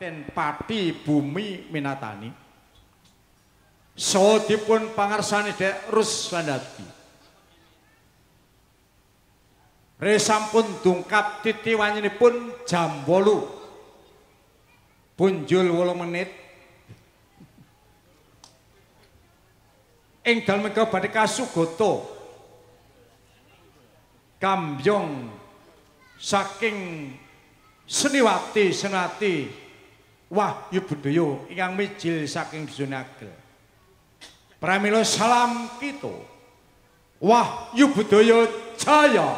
Kabupaten Pati Bumi Minatani. Saha dipun pangarsani Dek Ruslandadi. Re sampun dungkap titi wanyinipun jam 8. Punjul 8 menit. Ing dalem menika badhe kasugata kambyong saking Seniwati Senati Wahyu Budaya ingkang mijil saking Dusunagel. Pramila salam kita Wahyu Budaya Jaya.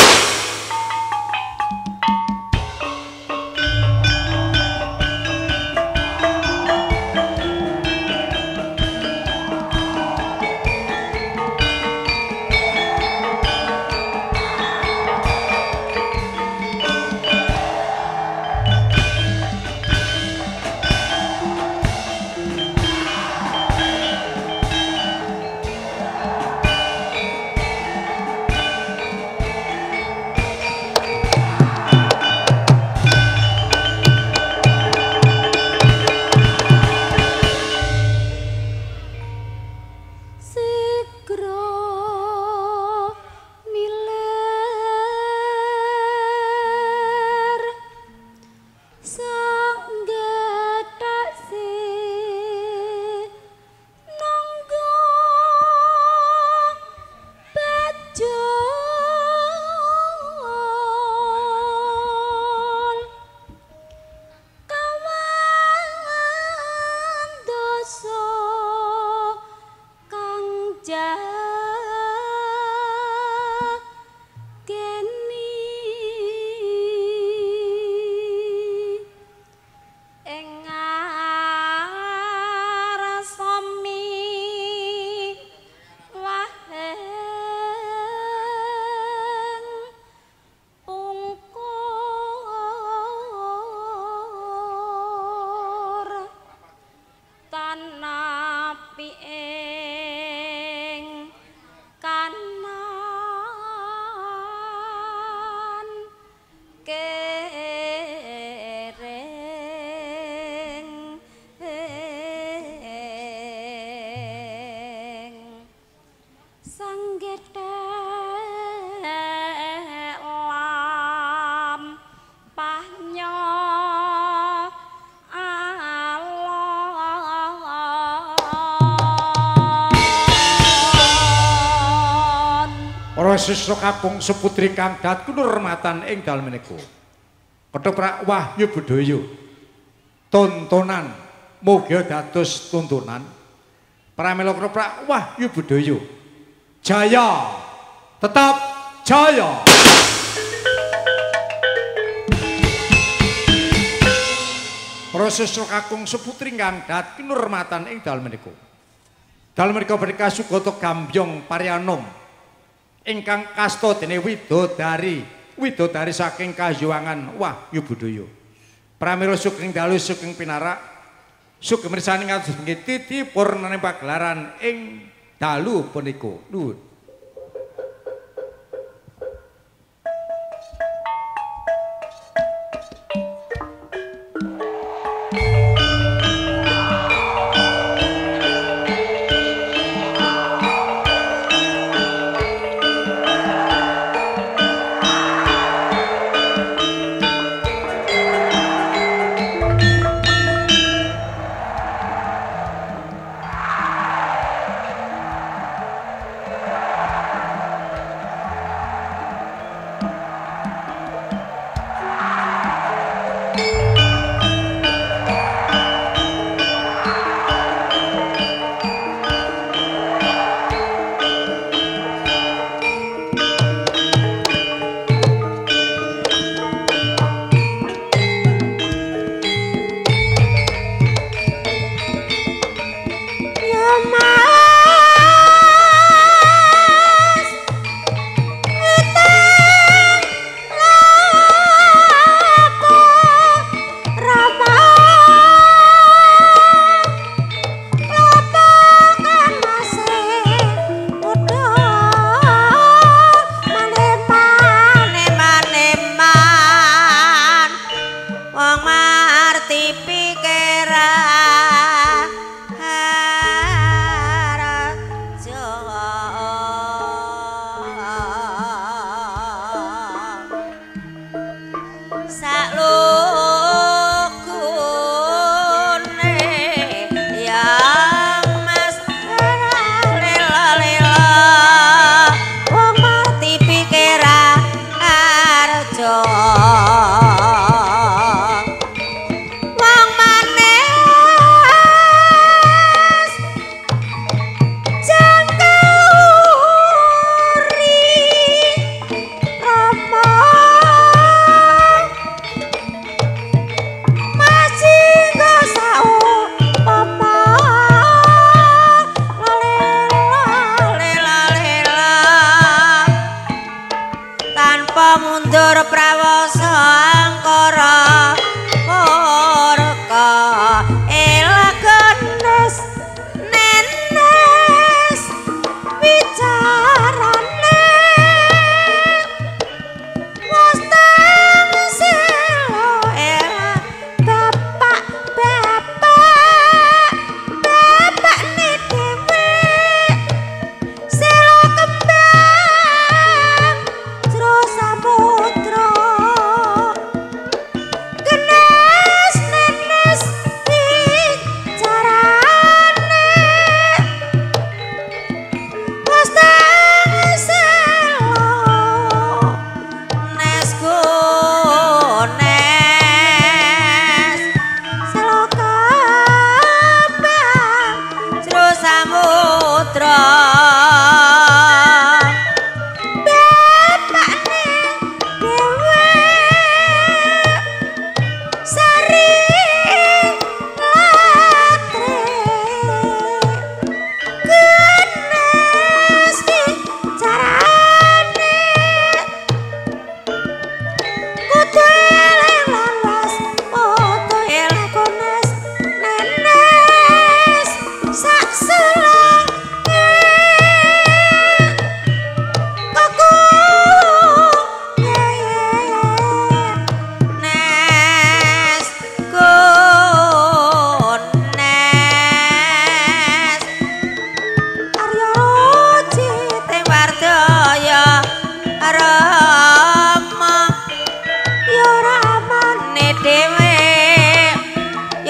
Siswa kakung seputri kang dat kunurmatan ing dalem menika. Ketoprak Wahyu Budaya. Tontonan muga dados tuntunan. Pramila ketoprak Wahyu Budaya. Jaya. Tetap jaya. Para siswa kakung seputri kang dat kunurmatan ing dalem menika. Dalem menika badhe kasugata gambyong paryanom ingkang kasta dene widodari saking kayuwangan Wahyu Budaya. Pramila sugeng dalu sugeng pinarak sugeng mirsani ngados nggih titi purnane pagelaran ing dalu punika. Nuwun.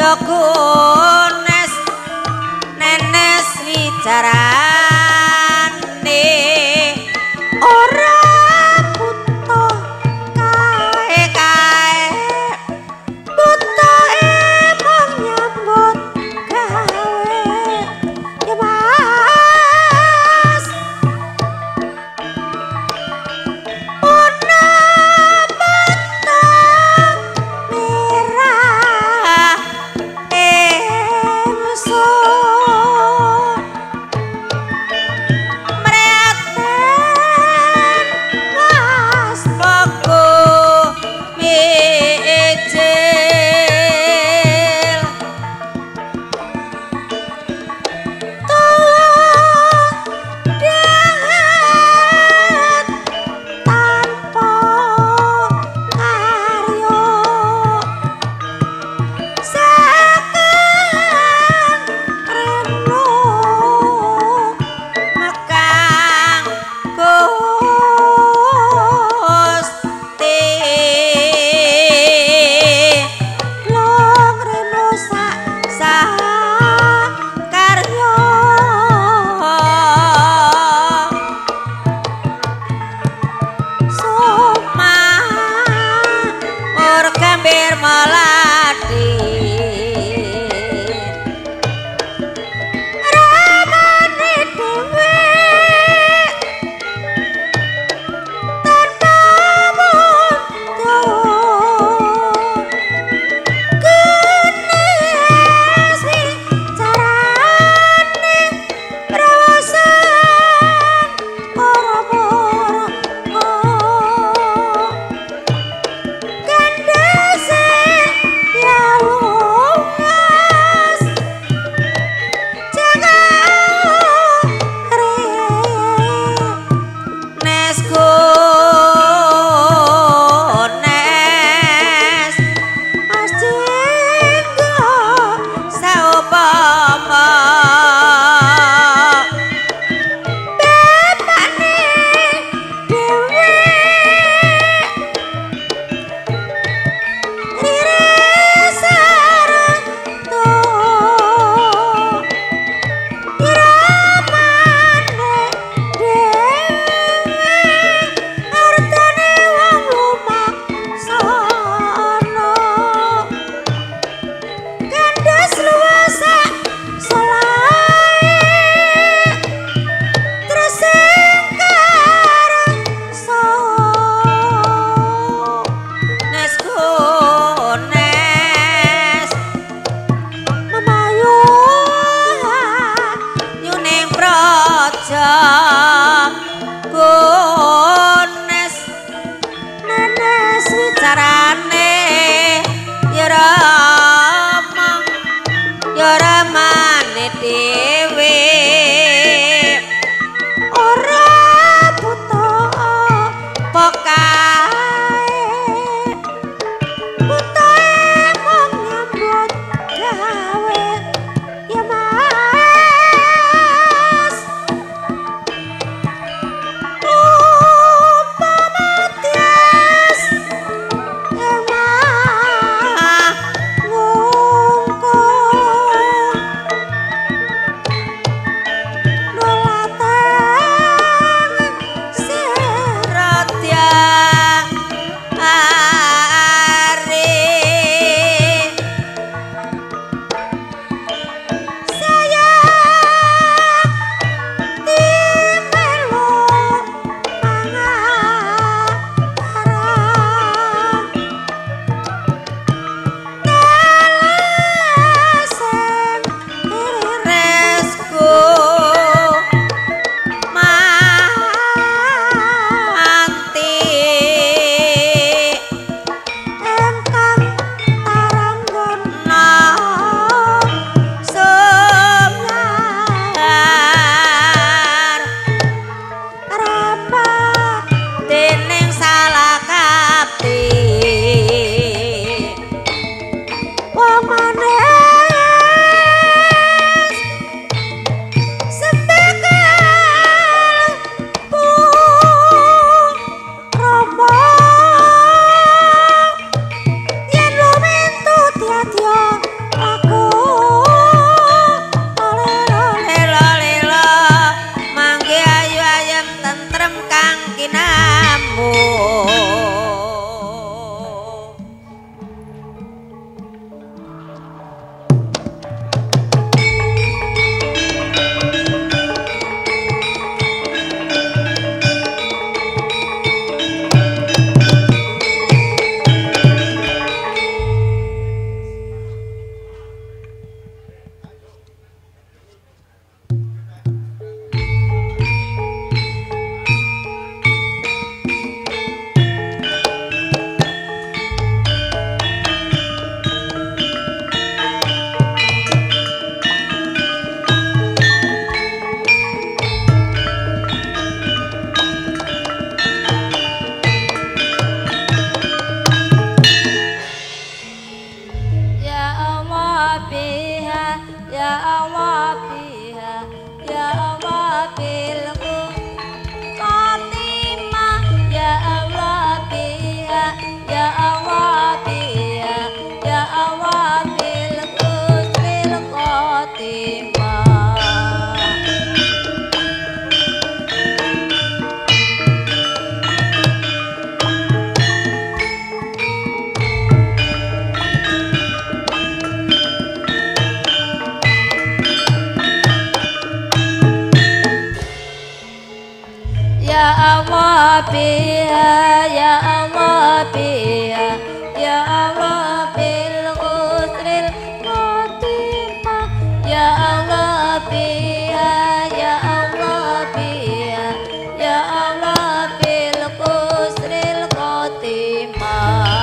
ya kunes nenes wicarane ora butuh kae-kae butuh emang nyambut gawe ya mas una batang merah emson mreten mas poko mejel dahat tanpa karya sakang reno mekang Gusti long reno sak karya soma ur gambir melati ramane dhewe tanpa mundur genes carane rawasan ora-ora kandhase ya lungas jaga nes gones mas jenggo saupama bapakne dhewe rere sareng tuh iramane dhewe artane wong lumaksana kandas luwasa selae terus karangsa nes gones memayu nyuning praja gones nenes wicarane ya ramane dhewe ora butuh pokae butuh emang nyambut gawe ya mas umpama tias emang ngungkung nolatan seratya are saya timelo mangarang telasem iresku manti engkang taranggana semyar rama dening salah kapti wong manes sebagai Rama yen lumintu tiatya ya wabiha ya wabil khotimah ya wabiha ya wabiha ya wabil husnil khotimah. Ya Allah biha ya Allah biha ya Allah bil husnil khotimah ya Allah biha ya Allah biha ya Allah bil husnil khotimah.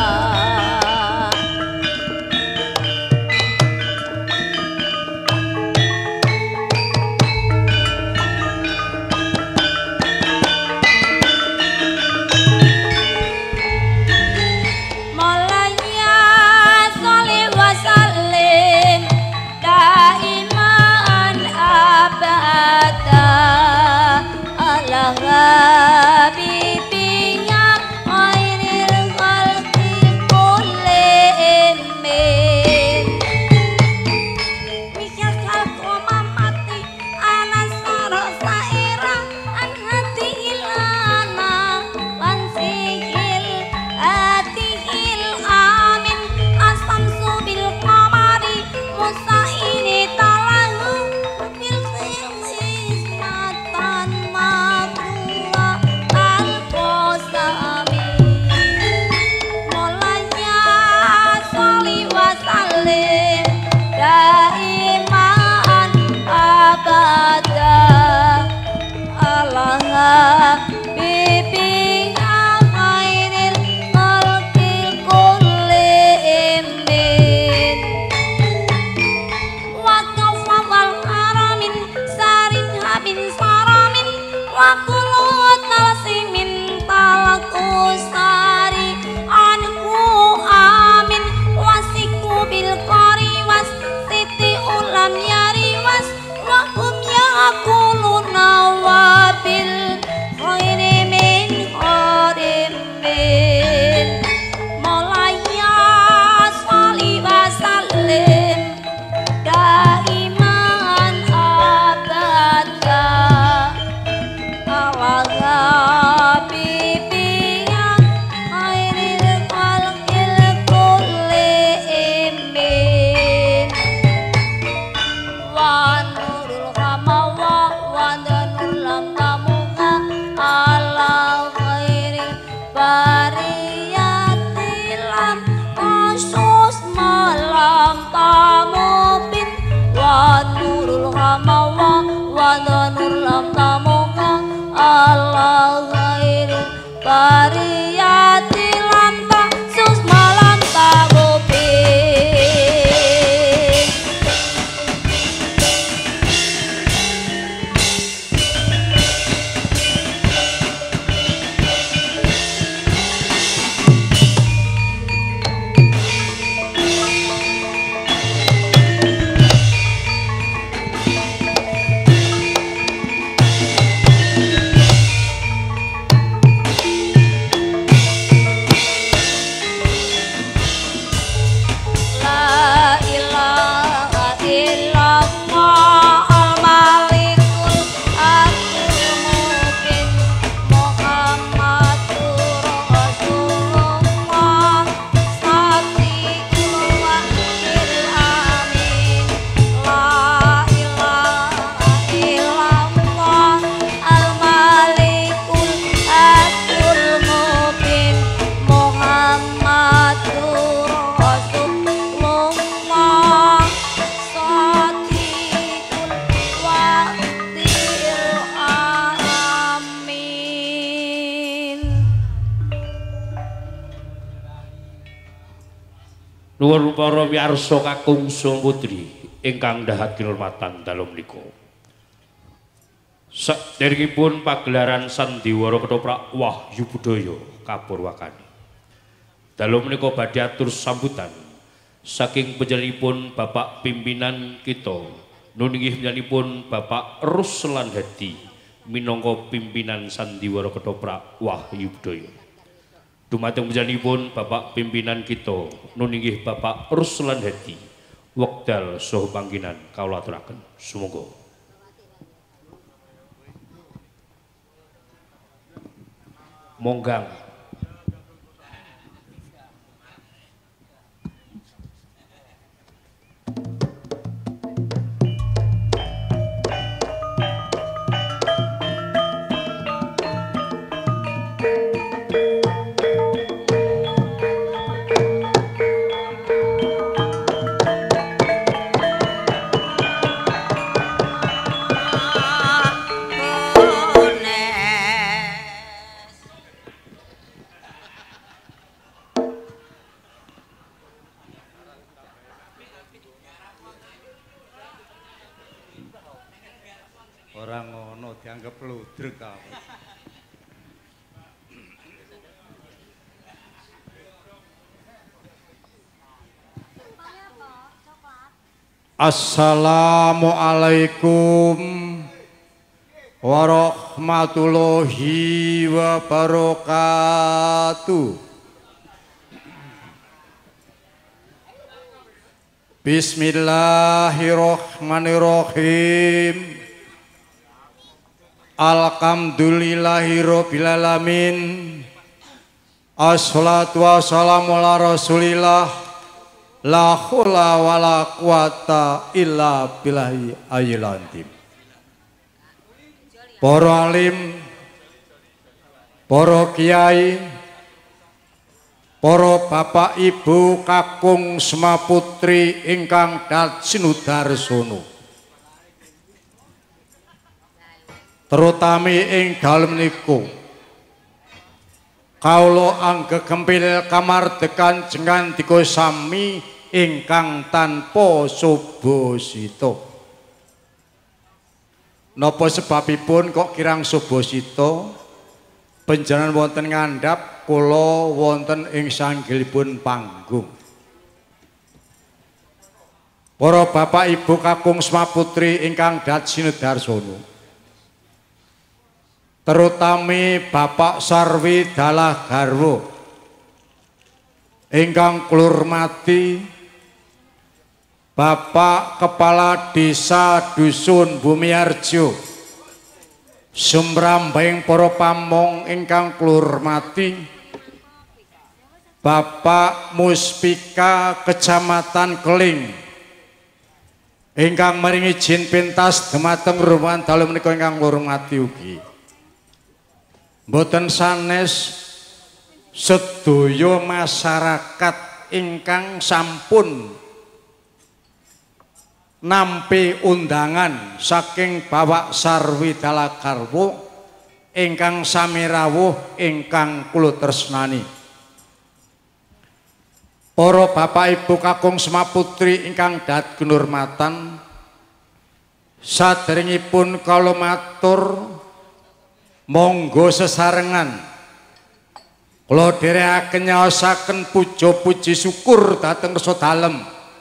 Nuwun para wiyarsa kakung Sung Putri ingkang ndahat kinurmatan dalem menika. Saderengipun pagelaran Sandiwara Ketoprak Wahyu Budaya kapurwakani. Dalem menika badhe atur sambutan saking panjenenganipun Bapak pimpinan kita Nun inggih panjenenganipun Bapak Ruslan Hadi minangka pimpinan Sandiwara Ketoprak Wahyu Budaya. Dumateng panjenenganipun Bapak pimpinan kita nun inggih Bapak Ruslan Hadi wekdal saha panggenan kawula aturaken. Sumangga. Monggang. Ora ngono dianggep ludruk ta. Assalamualaikum warahmatullahi wabarakatuh. Bismillahirrahmanirrahim. Alhamdulillahirabbil alamin. Assalatu wassalamu ala Rasulillah. La haula wala quwata illa billahi aliyil azim. Para alim, para kiai, para bapak ibu kakung semaputri ingkang dat sinudarsono. Terutami ing dalem niku kawula anggegempil kamardikan jengandika sami ingkang tanpa subosita. Napa sebabipun kok kirang subosita? Panjenengan wonten ngandhap kula wonten ing sanggilipun panggung. Para bapak ibu kakung semaputri ingkang dat sinudarsono. Terutami Bapak Sarwi Dalah Garwo ingkang kula hormati Bapak Kepala Desa Dusun Bumiarjo sumrambing para pamong ingkang kula hormati Bapak Muspika Kecamatan Keling ingkang maringi izin pintas dhumateng rumahan dalu menika ingkang kula hormati ugi. Mboten sanes sedaya masyarakat ingkang sampun nampi undangan saking Bapak Sarwi Dalah Garwo ingkang sami rawuh ingkang kula tresnani. Para bapak ibu kakung semaputri ingkang dat kinurmatan, saderengipun kula matur monggo sesarengan kula dherekaken nyaosaken puja puji syukur dhateng Rasa Dalem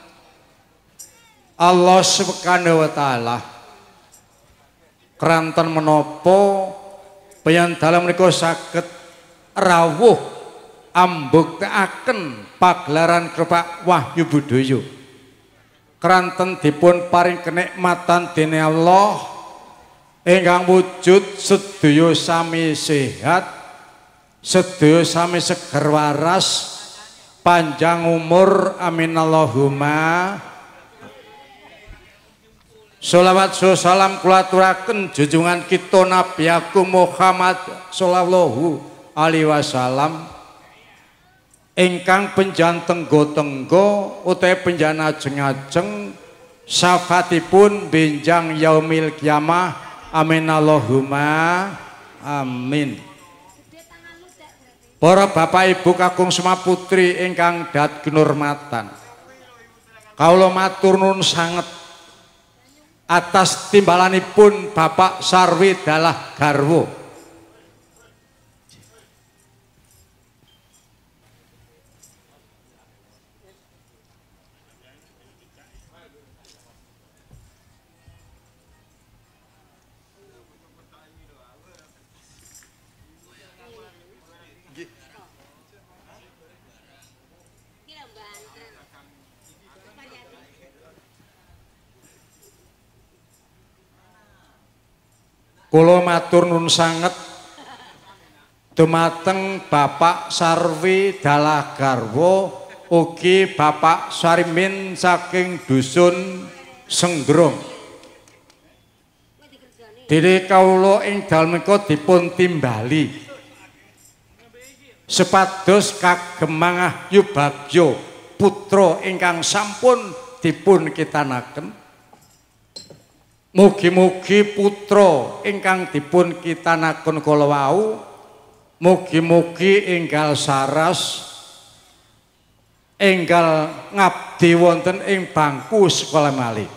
Allah Subhanahu wa taala. Keranten menapa Bayan Dalem menika saged rawuh ambuktekaken pagelaran Ketoprak Wahyu Budaya. Keranten dipun paring kenikmatan dening Allah ingkang wujud sedaya sami sehat, sedaya sami seger waras, panjang umur, amin Allahumma. Sholawat salam kula aturaken junjungan kita Nabi Agung Muhammad sallallahu alaihi wasallam ingkang penjan tenggo-tenggo utawi penjan ajeng-ajeng syafaatipun benjang yaumil kiamah. Amin Allahumma amin. Para bapak ibu kakung semaputri ingkang dat kinurmatan, kawula matur nuwun sanget atas timbalanipun Bapak Sarwi Dalah Garwo. Kula matur nuwun sanget dumateng Bapak Sarwi Dalagarwa ugi Bapak Sarimin saking dusun Senggrong. Dene kawula ing dalem menika dipun timbali sepados kagem Mangahyu Bagyo putra ingkang sampun dipun kitanaken. Mugi-mugi putra ingkang dipun kitanaken kala wau mugi-mugi enggal saras enggal ngabdi wonten ing bangku sekolah malih.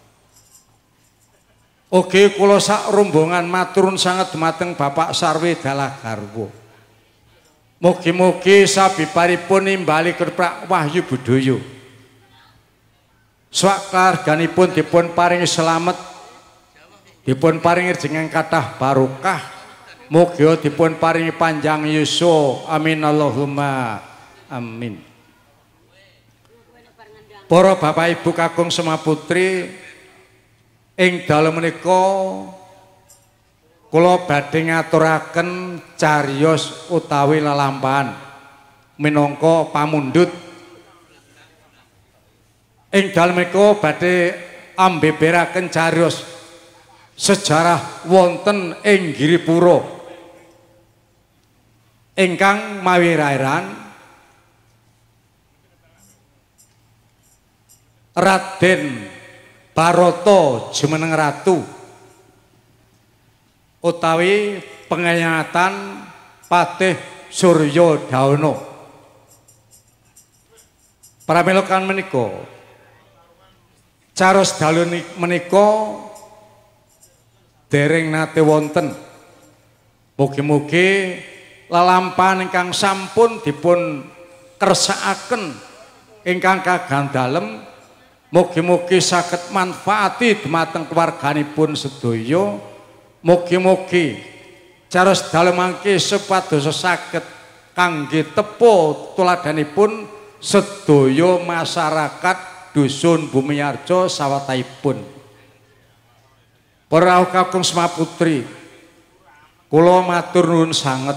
Ugi kula sak rombongan maturun sanget dumateng Bapak Sarwi Dalagarwa. Mugi-mugi sabibaripun nimbali Ketoprak Wahyu Budaya. Swakarganipun dipun paringi slamet, dipun paringi jeneng kathah barokah. Mugi dipun paringi panjang yuswa. Amin Allahumma amin. Para Bapak Ibu kakung semaputri ing dalem menika kula badhe ngaturaken cariyos utawi lelampahan minangka pamundhut. Ing dalem menika badhe ambeberaken cariyos sejarah wonten ing Giripura ingkang mawiraran Raden Barata jumeneng ratu utawi pengayatan Patih Suryodana. Pramelokan menika cariyos dalu menika dereng nate wonten. Mugi-mugi lelampahan ingkang sampun dipun kersakaken ingkang kagandalem mugi-mugi saged manfaati dumateng keluarganipun sedaya. Mugi-mugi cariyos dalu mangke supados saged kangge tepo tuladanipun sedaya masyarakat dusun Bumiarjo sawetahipun. Para kakung semaputri, kula matur nuwun sanget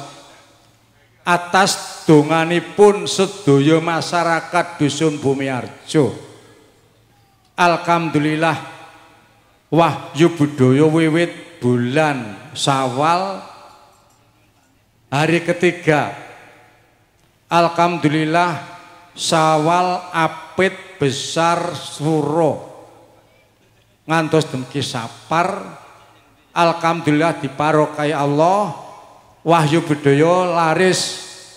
atas donganipun sedaya masyarakat dusun Bumiarjo. Alhamdulillah Wahyu Budaya wiwit bulan Syawal hari ketiga. Alhamdulillah Syawal apit besar suro ngantos dengki sapar. Alhamdulillah diparokai Allah Wahyu Budaya laris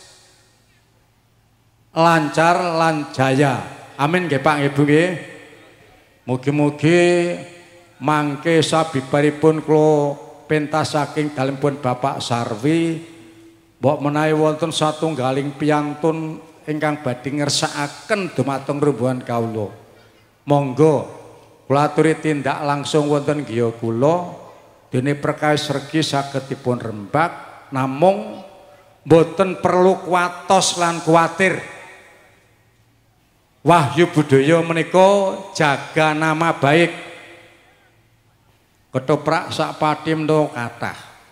lancar lan jaya. Amin nggih Pak Ibu nggih. Mugi-mugi mangke sabibaripun kula pentas saking dalempun Bapak Sarwi mbok menawi wonten satunggaling piyantun ingkang badhe ngersakaken dumateng rombongan kawula. Monggo kula aturi tindak langsung wonten griya kula dene perkawis regi saged dipun rembak namung mboten perlu kuatos lan kuwatir. Wahyu Budaya menika jaga nama baik. Ketoprak sak patimno kathah.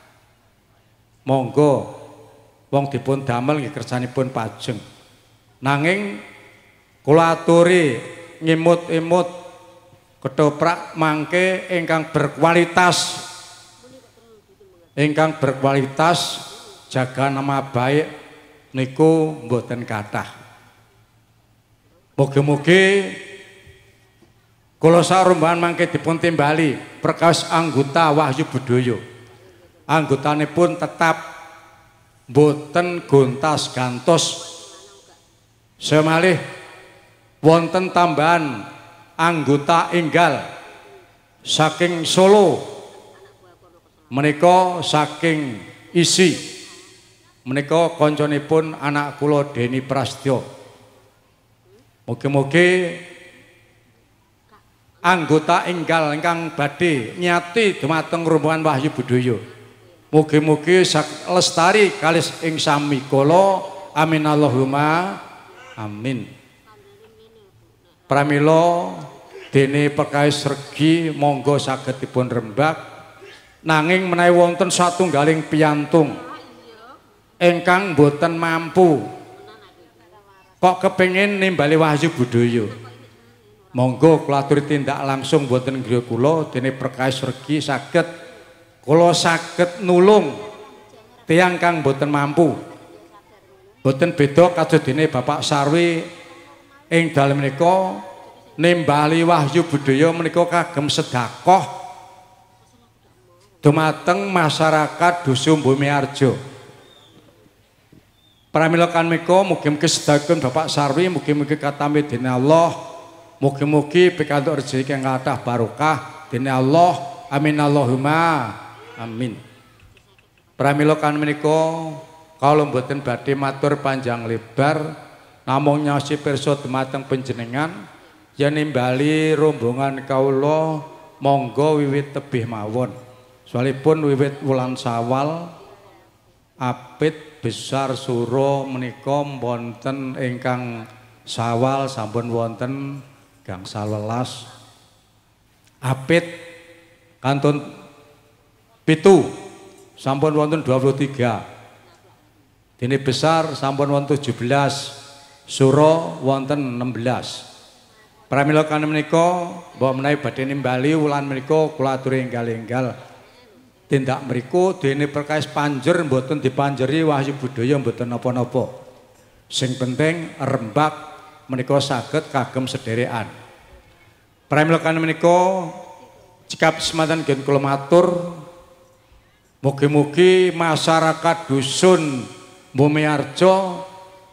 Monggo wong dipun damel nggih kersanipun pajeng. Nanging kula aturi ngimut-imut ketoprak mangke ingkang berkualitas. Ingkang berkualitas jaga nama baik niku mboten kathah. Mugi-mugi kula sak rombongan mangke dipun timbali perkawis anggota Wahyu Budaya. Anggotanipun tetap mboten gontas-gantos. Semalih wonten tambahan anggota enggal saking Solo menika saking Isi menika kancanipun anak kula Deni Prastyo. Mugi-mugi anggota enggal ingkang badhe nyati dumateng rombongan Wahyu Budaya. Mugi-mugi lestari kalis ing sami kala. Amin Allahumma amin. Pramila dene perkawis regi monggo saged dipun rembak nanging menawi wonten satunggaling piyantung ingkang boten mampu kok kepengin nimbali Wahyu Budaya, monggo kula aturi tindak langsung boten griya kula dene perkawis regi saged kula saged nulung tiyang kang boten mampu. Boten beda kadodene Bapak Sarwi ing dalem menika nimbali Wahyu Budaya menika kagem sedekah dumateng masyarakat Dusun Bumiarjo. Pramila kan menika mugi-mugi sedayakipun Bapak Sarwi mugi-mugi katampi dening Allah, mugi-mugi pikantuk rejeki kang kathah barokah dening Allah. Amin Allahumma amin. Pramila kan menika kula mboten badhe matur panjang lebar, namung nyaosi pirsa dumateng panjenengan yen nimbali rombongan kawula monggo wiwit tebih mawon. Soalipun wiwit wulan Sawal apit besar suro menika wonten ingkang Sawal sampun wonten gangsal welas, apit kantun pitu sampun wonten 23, dene besar sampun wonten 17, suro wonten 16. Pramila kan menika mbok menawi badhe nimbali wulan menika kula aturi enggal-enggal tindak mriku dene perkawis panjer mboten dipanjeri Wahyu Budaya mboten napa-napa. Sing penting rembag menika saged kagem sederekan. Pramila kan menika cekap semanten gen kula matur mugi-mugi masyarakat Dusun Bumiarjo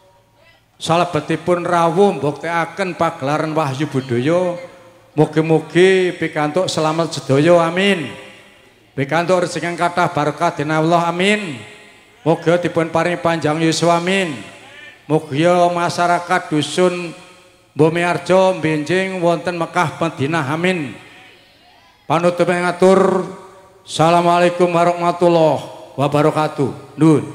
salebetipun rawuh mbuktekaken pagelaran Wahyu Budaya, mugi-mugi pikantuk selamat sedaya amin. Pikantuk rezeki kang kathah barokah dening Allah amin. Muga dipun paringi panjang yuswa amin. Mugia masyarakat Dusun Bumiarjo benjing wonten Mekah Madinah amin. Panutup ngatur Assalamualaikum warahmatullahi wabarakatuh. Nuwun.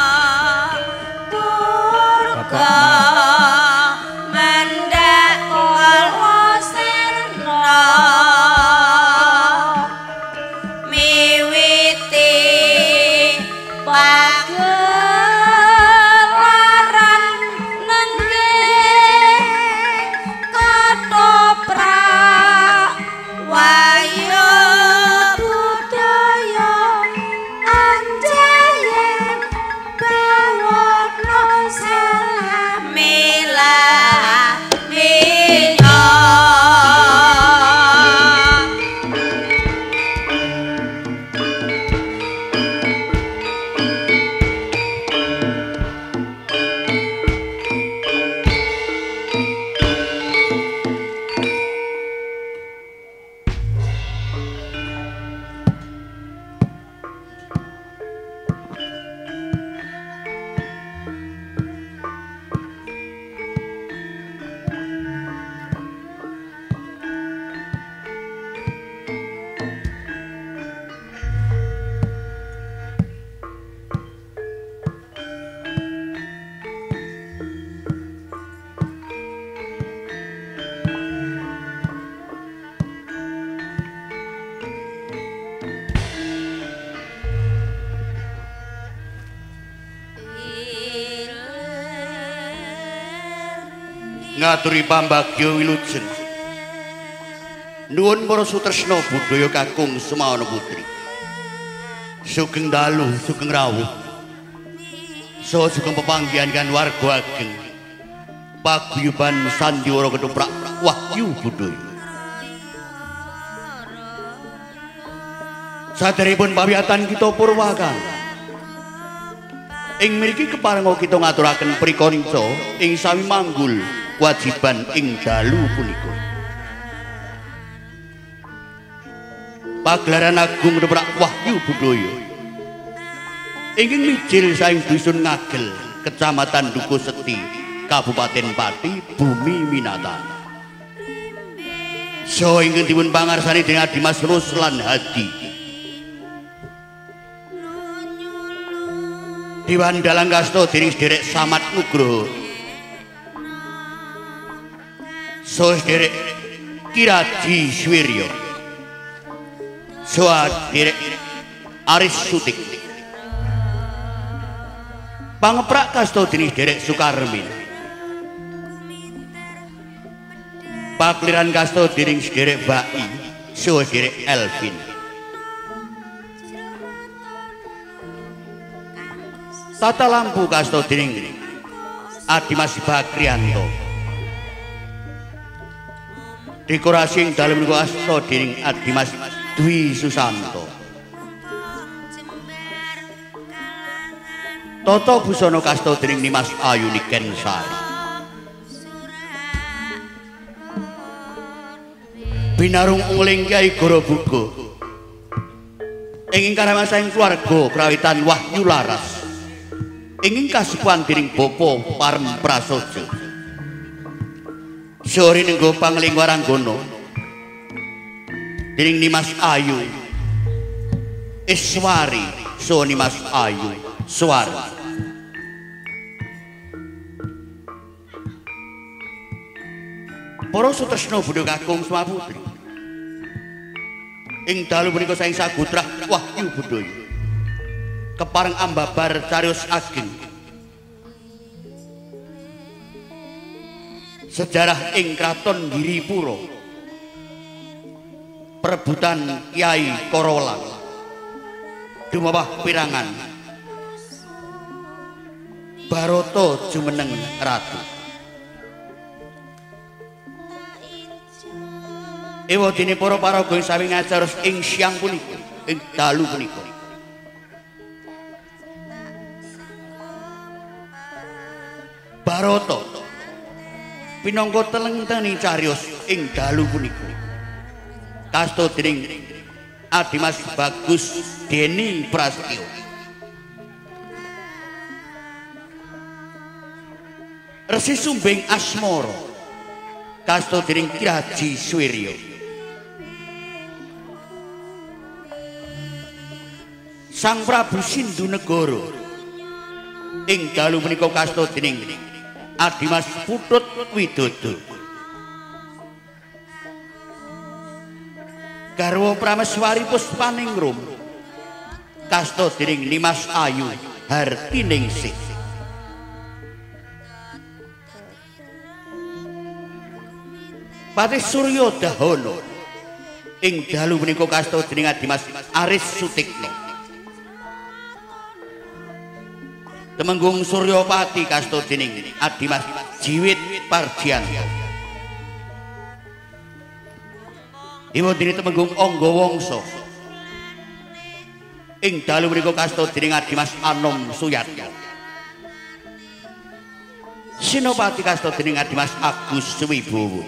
Mendek ngaturi pambagya wilujeng nuwun para sutresna budaya kakung Semawana Putri sugeng dalu sugeng rawuh saha sugeng pepanggihan kan warga ageng paguyuban Sandiwara Ketoprak Wahyu Budaya saderepun pawiatan kita purwakan ing mriki keparenga kita ngaturaken prikanika ing sami manggul kewajiban ing dalu punika pagelaran agung Ketoprak Wahyu Budaya ingkang mijil saing dusun Ngagel Kecamatan Dukuseti Kabupaten Pati Bumi Minatan so ingkang dipun pangarsani dening Dimas Ruslan Hadi Dewan Dalang Kasta dening Sederek Samad Nugroho so Sederek Kiraji Swiryo so Sederek Aris Sutik pangeprak kasta dening Sederek Sukarmin pakliran kasta dening Sederek Bai so Sederek Elvin tata lampu kasta dening Adimas Bakrianto dekorasi ing dalem menika kasta dening Adimas Dwi Susanto tata busana kasta dening Nimas Ayuni Kensari binarung uling Kyai Gorobuga ingkang karamasa ing keluarga krawitan Wahyu Laras ingin kasupuan dening Bapa Parem Prasojo sore nenggo pangling Waranggana dening Nimas Ayu Iswari so Nimas Ayu Swari para sutresna budaya kakung Semawana Putri ing dalu punika saing Sagutra Wahyu Budaya kepareng ambabar cariyos ageng sejarah ing Kraton Giripura perebutan Kyai Korolang dumawah pirangan Barata jumeneng ratu ewadene para paraga sami ngacaros ing siang punika ing dalu punika Barata pinangka telengteni cariyos ing dalu punika kasta dening Adimas Bagus Deni Prasetyo Resi Sumbing Asmara kasta dening Kiraji Swiryo Sang Prabu Sindunegara ing dalu punika kasta dening Adimas Putut Widodo garwa Prameswari Puspaningrum kasta dening Nimas Ayu Hartiningsih Patih Surya Dahana ing dalu punika kasta dening Adimas Aris Sutikna Temenggung Suryapati kasta dening Adimas Jiwit Parjianto Iwadene Temenggung Anggawangsa ing dalu menika kasta dening Adimas Anom Suyatno Sinopati kasta dening Adimas Agus Wibowo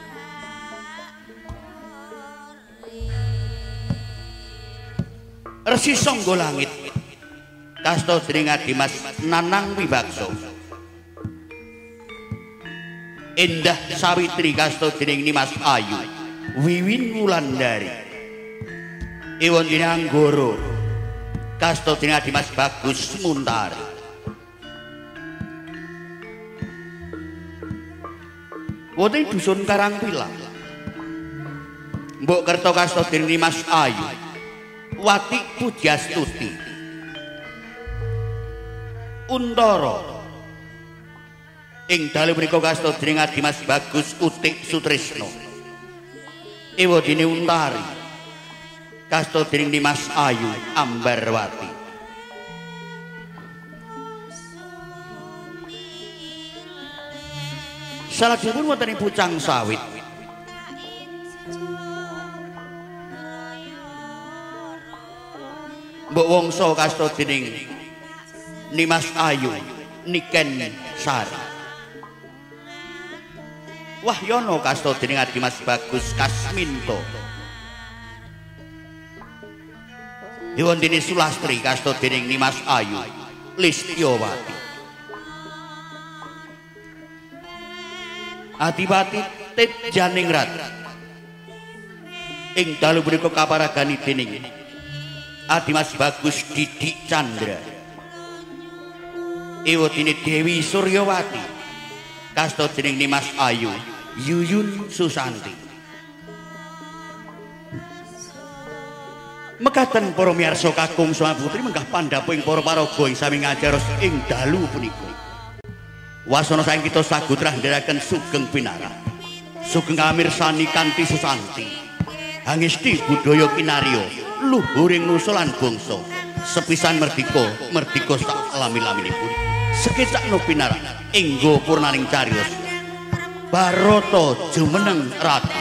Resi Sangga Langit kasta dening Adimas Nanang Wibaksa Endah Sawitri kasta dening Nimas Ayu Wiwin Wulandari Iwandene Anggara kasta dening Adimas Bagus Muntari wonten dusun Karangpilang Mbok Kerto kasta dening Nimas Ayu Wati Pujastuti Untara ing dalu menika kasta dening Dimas Bagus Utik Sutrisno ewa dene Untari kasta dening Dimas Ayu Ambarwati salajengipun wonten Pucang Sawit Mbok Wongso kasta dening Dimas Ayu Niken Sari Wahyono kasta dening Dimas Bagus Kasminto Dewandini Sulastri kasta dening Dimas Ayu Listyowati Adipati Tip Janingrat ing dalu punika kaparagani dening Dimas Bagus Didik Chandra Ewotine Dewi Suryawati kasta dening Dimas Ayu Yuyun Susanti mekaten para miyarsa kakung sama putri menggah pandhapuing para paraga ing sami ngajaros ing dalu punika wasana saking kita sagutrah ndherekaken sugeng pinarah sugeng amirsani kanthi susanti hangesti budaya kinarya luhuring nusa lan bangsa sepisan merdika sak lami-laminipun sekecak no pinarah enggo purnaning cariyos Barata jumeneng ratu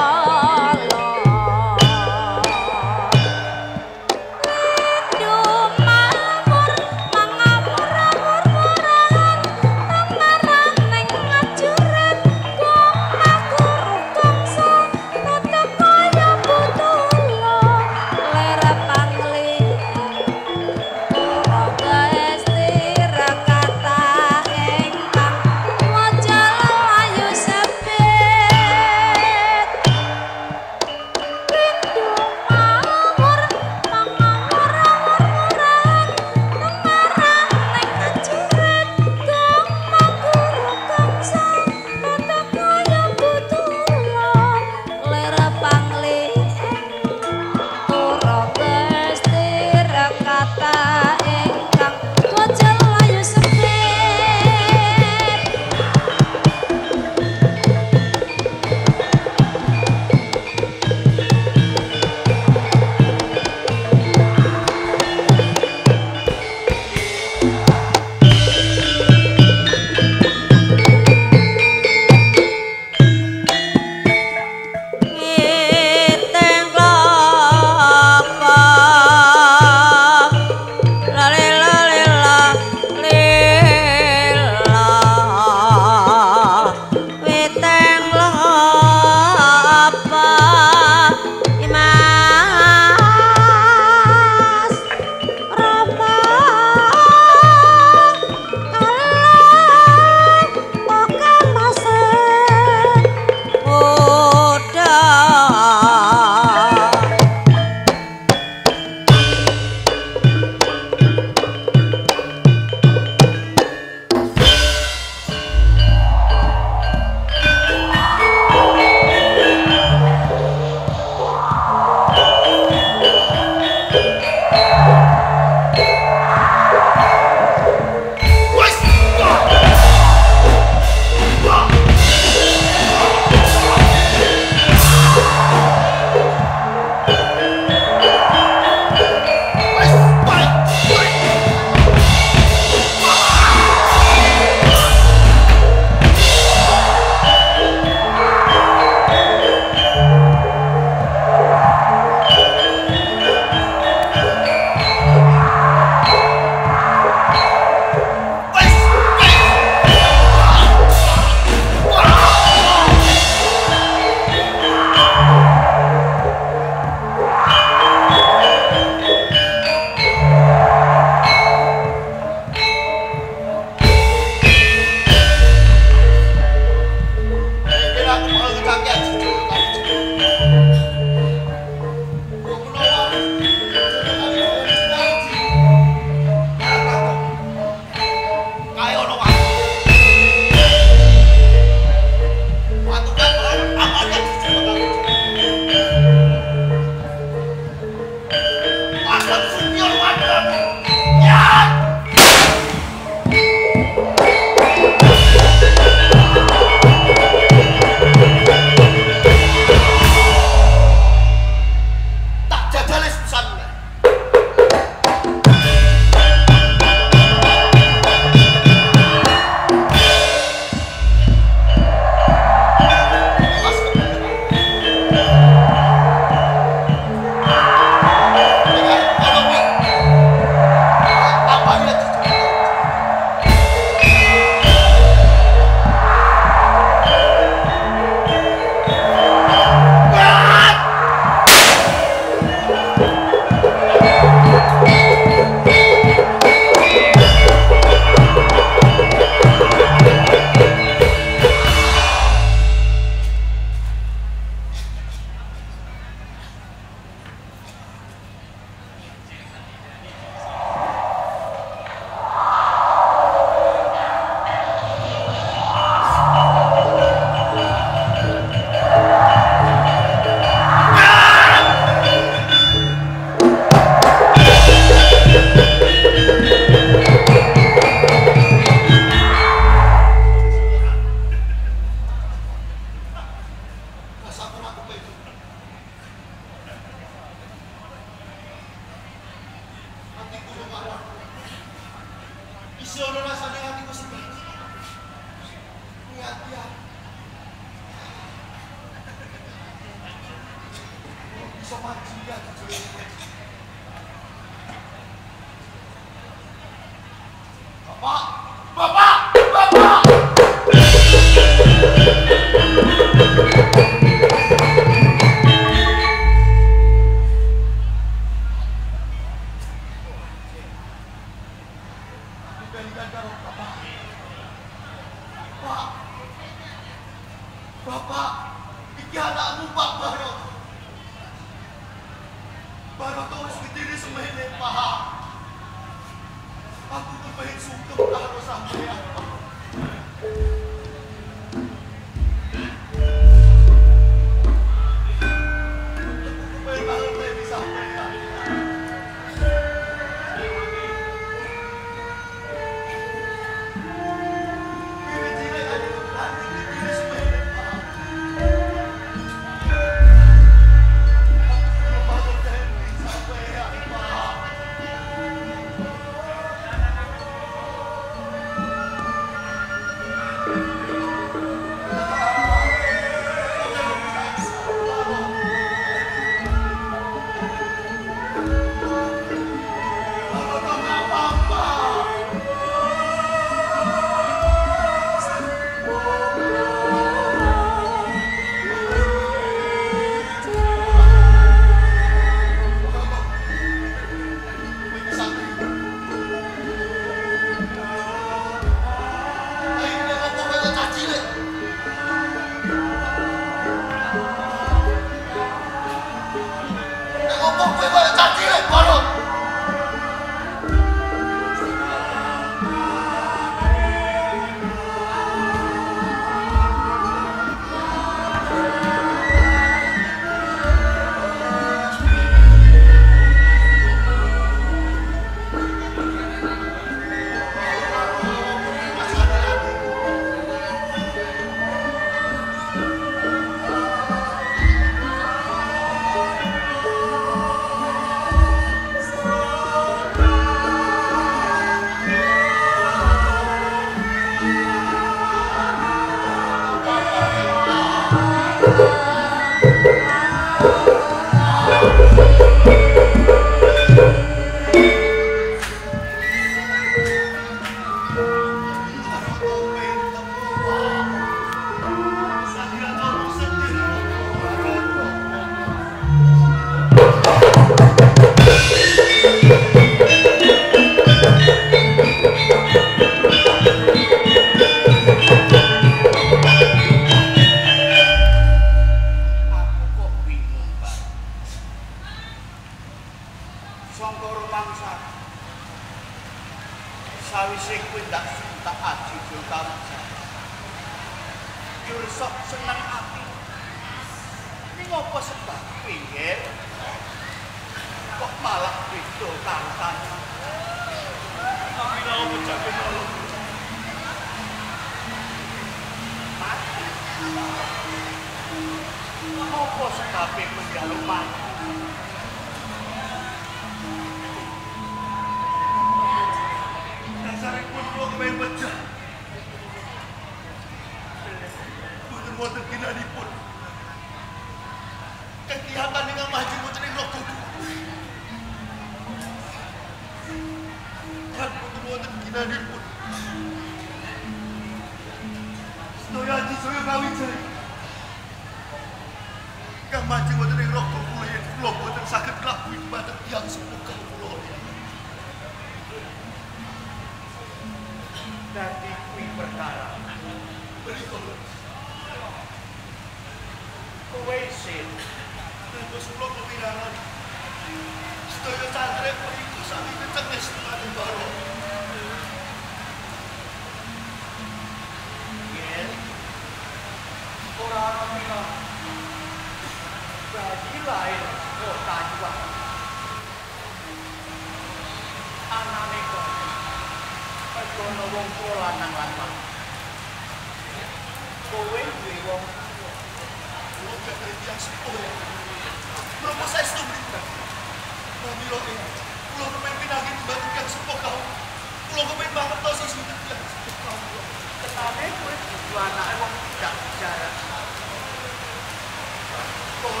Anak wong tidak bicara. Kowe sik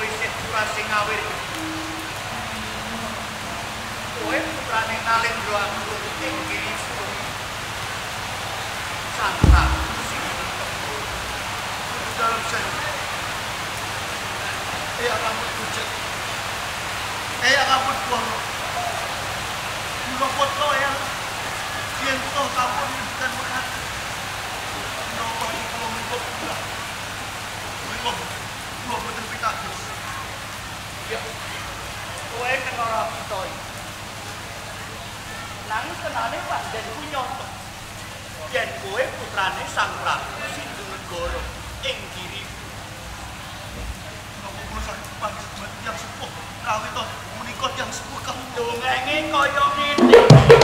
putra sing ngawir. Kowe putrane Nalendra Agung ing Giriso. Santa sing dalam sen. Kamu tujuh. Kamu buang. Dua foto yang toh kamu bukan bekat. Nomor itu mengikut pula. Dua betul pitakus. Ya. Kowe kena ora pitoi. Nang kenane pancen ku nyontok. Yen kowe putrane Sang Prabu Sindhunegara ing Giri. Nopo kula sakit panggil yang sepuh. Kawi toh menika yang sepuh kamu dongenge kaya ngene.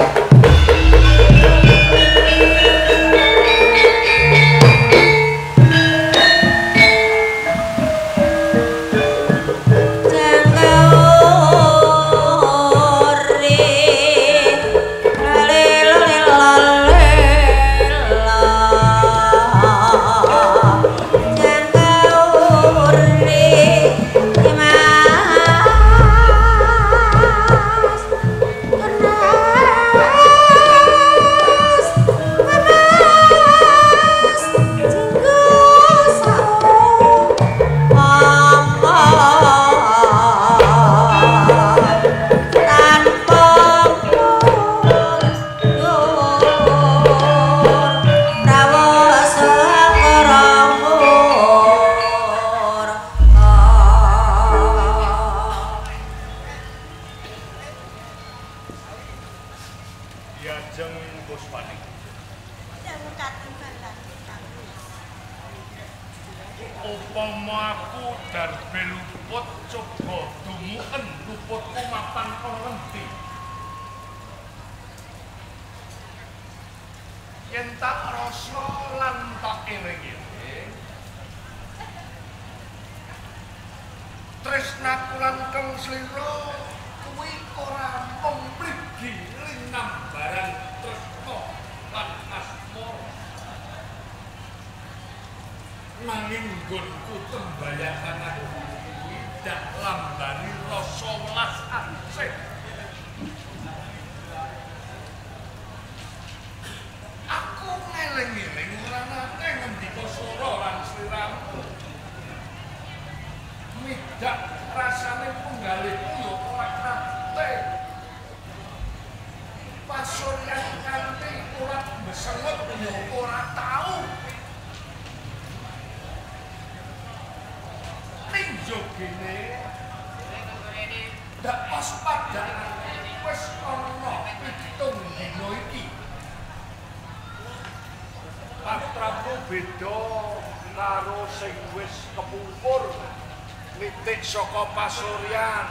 Saka pasuryan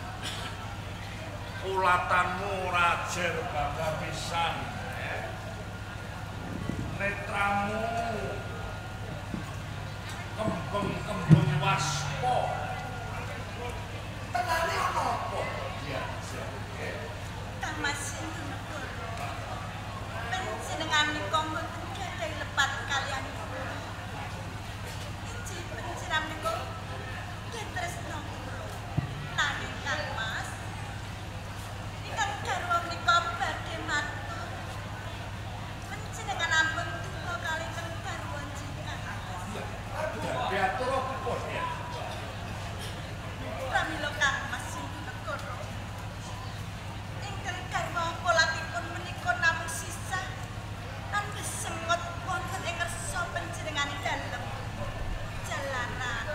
ulatanmu rajer bangga pisan netramu kembang-kembang waspa tenane ana apa ya Kang Mas Sindhunegara panjenenganika mboten gadhah lepat kaliyan inji panjenengan menika tresno nanging Kang Mas ingkang garwa menika badhe matur panjenengan ampun donga kalih kang garwa jenengan diatur apa ya pramila Kang Mas Sindhunegara ingkang garwa polatipun menika namung sisa lan besengot wonten ing ngarsa panjenengan dalem jalanan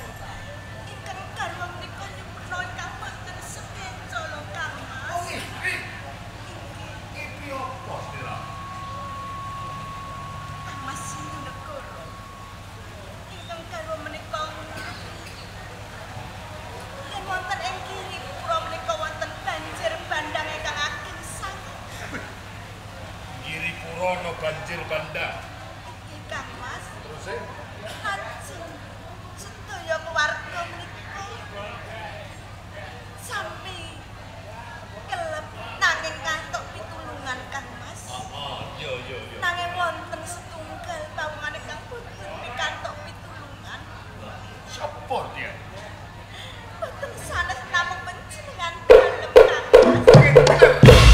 garwa menika nyempurna ingkang boten sekeca lho Kang Mas. Oh nggih. Iki apa Stella? Kang Mas Sindhunegara. Ingkang garwa menika yen wonten ing Giri Pura menika wonten banjir bandhang ingkang ageng sanget. Giri Pura no banjir bandhang. Iki Kang Mas. Terus lajeng sedaya keluarga menika sami kelep nanging kantuk pitulungan Kang Mas. Iya. Nanging wonten setunggal pawongan ingkang boten pikantuk pitulungan. Sapa dia? sanes namung panjenengan dalem Kang.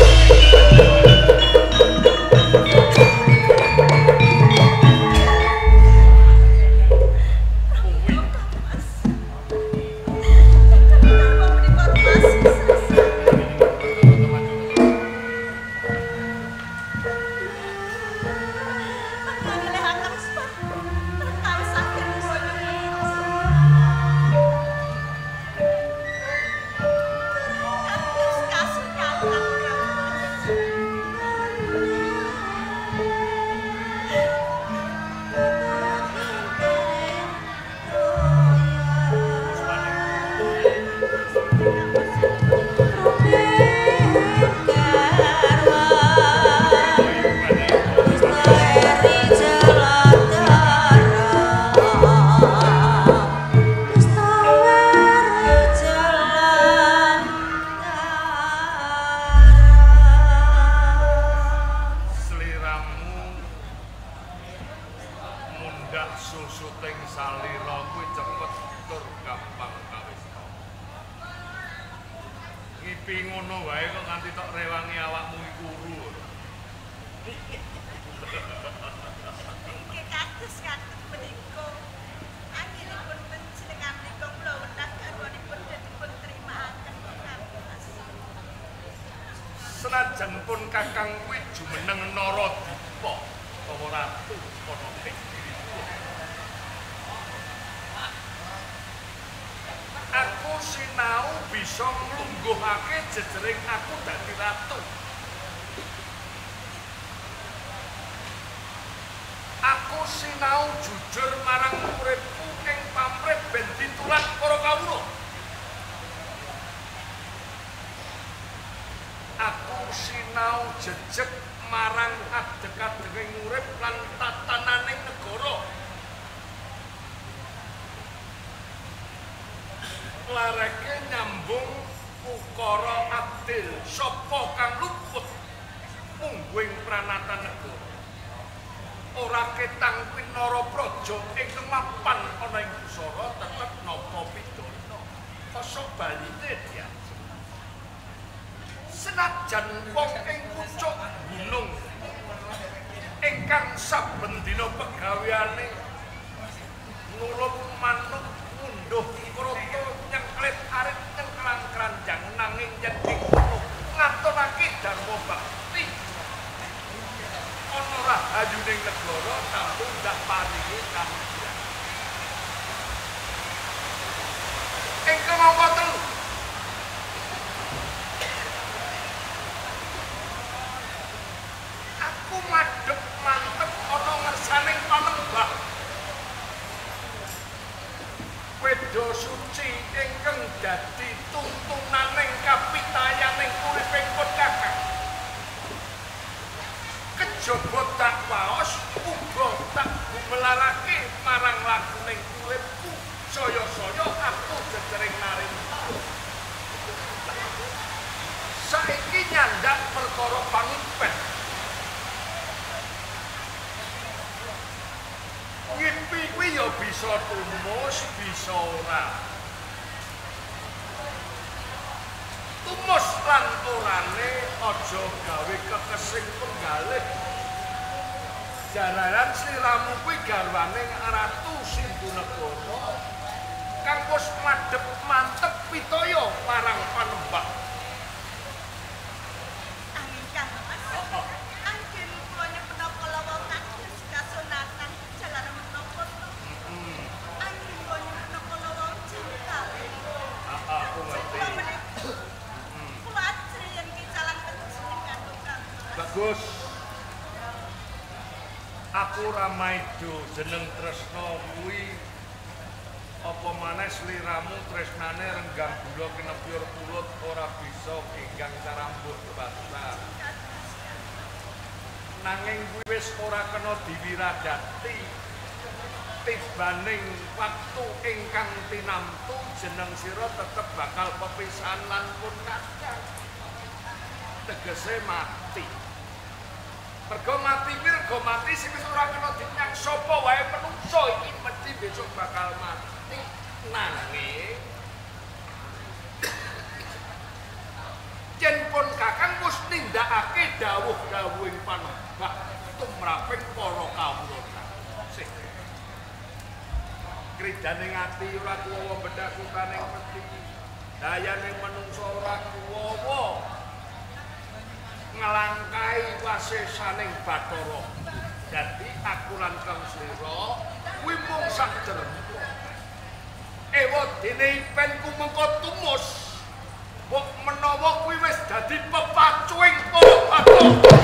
Senajan pun kakang kuwi jumeneng Naradipa utawa ratu ana ing diripun. Aku sinau bisa nglungguhake jejering aku dadi ratu. Aku sinau jujur marang uripku ing pamrih ben ditulah para kawula. Aku sinau jejeg marang adeg-adeging urip lan tatananing negara. Lareke nyambung ukara adil sapa kang luput mungguing pranatan negara. Ora ketang pinara praja ing mapan ana ing busara tetep napa pidana. Kasa baline dia. Senajan wong ing pucuk gunung ingkang saben dina pegaweane ngulup manuk ngunduh krata nyengklit arit nyengklang kranjang nanging yen ing kono ngatonake dharma bakti ana rahayuning negara sampun dak paringi kamudian ing kemangka telu madhep mantep ana ngersaning panembah weda suci ingkang dadi tuntunaning kapitayaning uriping kakang kejaba tak waos uga tak gumelarake marang lakuning uripku saya-saya aku jejering narinta saiki nyandak perkara pangipen ngimpi kuwi ya bisa tumus, bisa ora. Tumus lan orane aja gawe kekesing penggalih. Jararan sliramu kuwi garwaning Ratu Sindhunegara kang wis madhep mantep pitaya marang panembah. Angin Kang Mas. Angin kula nyepena kala wau kados kasunatan jalan menapa to. Angin kula nyepena kala wau cinta. Aku ngerti. Kula ajri yen ki jalan panjenengan Kang. Bagus. Aku Ramaido jeneng tresna kuwi apa maneh sliramu tresnane renggang gula kinepyur pulut ora bisa ingkang carambut basa. Nanging kuwi wis ora kena diwiradati. Tibaning waktu ingkang tinamtu jeneng sira tetep bakal pepisahan lan pun kadang. Tegese mati. Mergo mati sing wis ora kena dinyang sapa wae manungsa iki mesti besok bakal mati nanging yen pun Kakang wis nindakake dawuh-dawuhing panembak tumraping para kawula. Sik. Kridane ngati ora kuwawa bedak kutaning peti. Dayane manungsa ora kuwawa. Ngelangkai wasesaning Bathara. Dadi aku lan Kang Slira kuwi mung sadherek. Ewa dene ipenku mengko tumus. Mbok menawa kuwi wis dadi pepacuing para Bathara.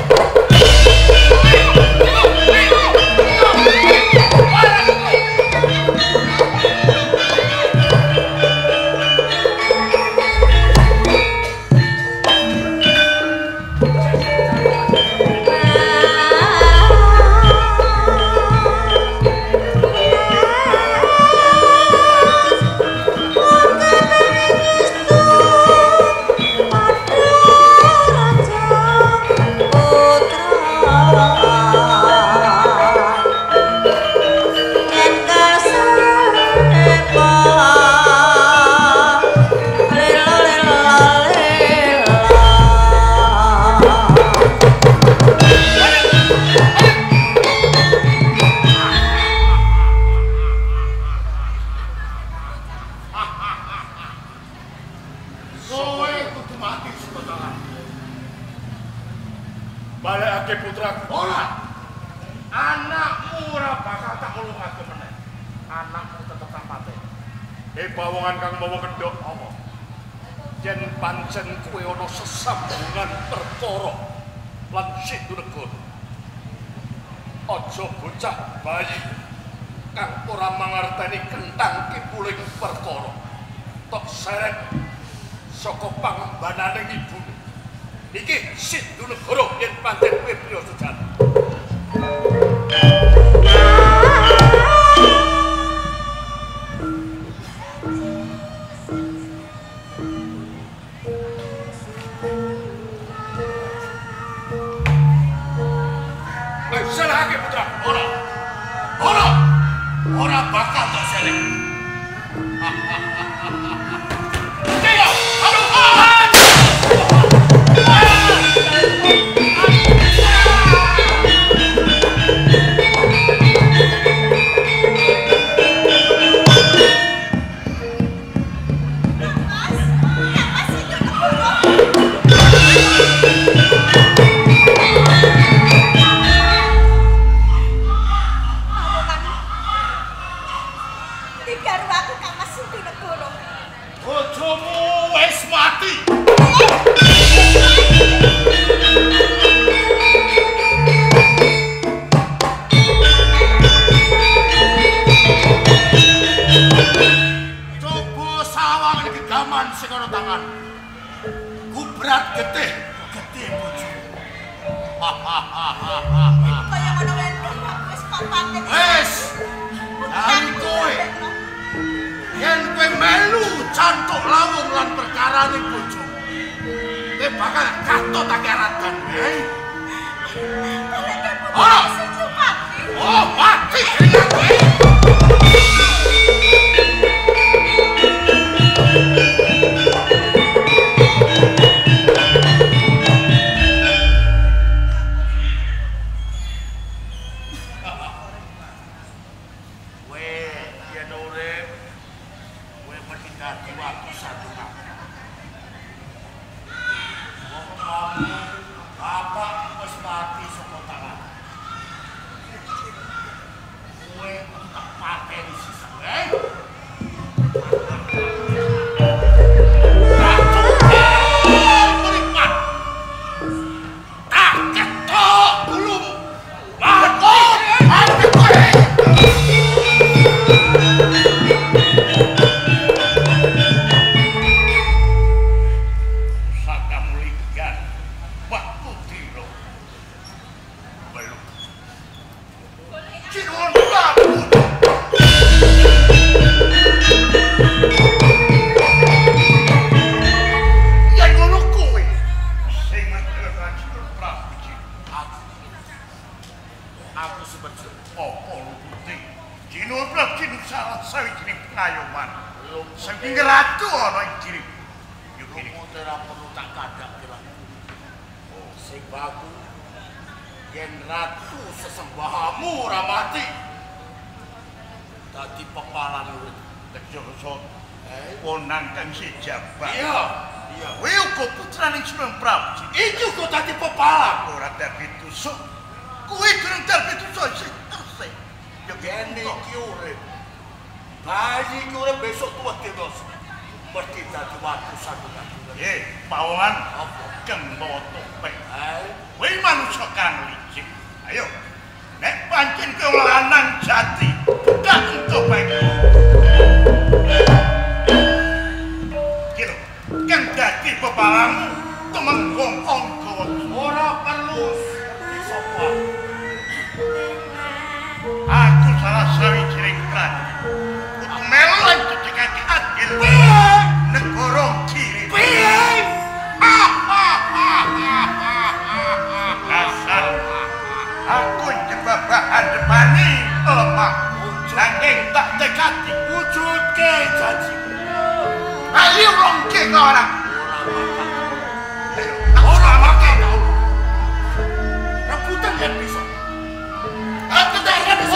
Bawongan kang mawa kendhok apa? Yen pancen kuwi ana sesambungan perkara lan Sidunegara. Aja bocah bayi kang ora mangerteni kentang kipuling perkara. Tok seret saka pangembananing ibune. Iki Sidunegara yen pancen kuwi priya sejati. Ora bakal tak selek. Ayo, aduh. Sing pinggir ratu ana ing kiri. Yo kene ora perlu tak kadhak sing baku yen ratu sesembahamu ramati dadi pepalan urip kejasa wonan kang sijabah iya kowe uga putraning Sunan Prabu iki uga dadi pepalan ora dadi tusuk kowe durung dadi tusuk sing tersih ya kene iki urip bayi iki urip besok tuwa terus mesti dadi watu satu-satu pawongan apa kembawa topeng kowe manungsa kang licik ayo nek pancen kowe lanang jati buka topengmu kira kang dadi pepalanmu temenggong angga ora perlu sapa aku salah sawijining prajurit kudu melu lan cecekake adil negara kiri dasar aku jebabahan depani lemah nanging tak tekati wujudke janji ayo rongke ora makan rebutan yang bisa aku tak bisa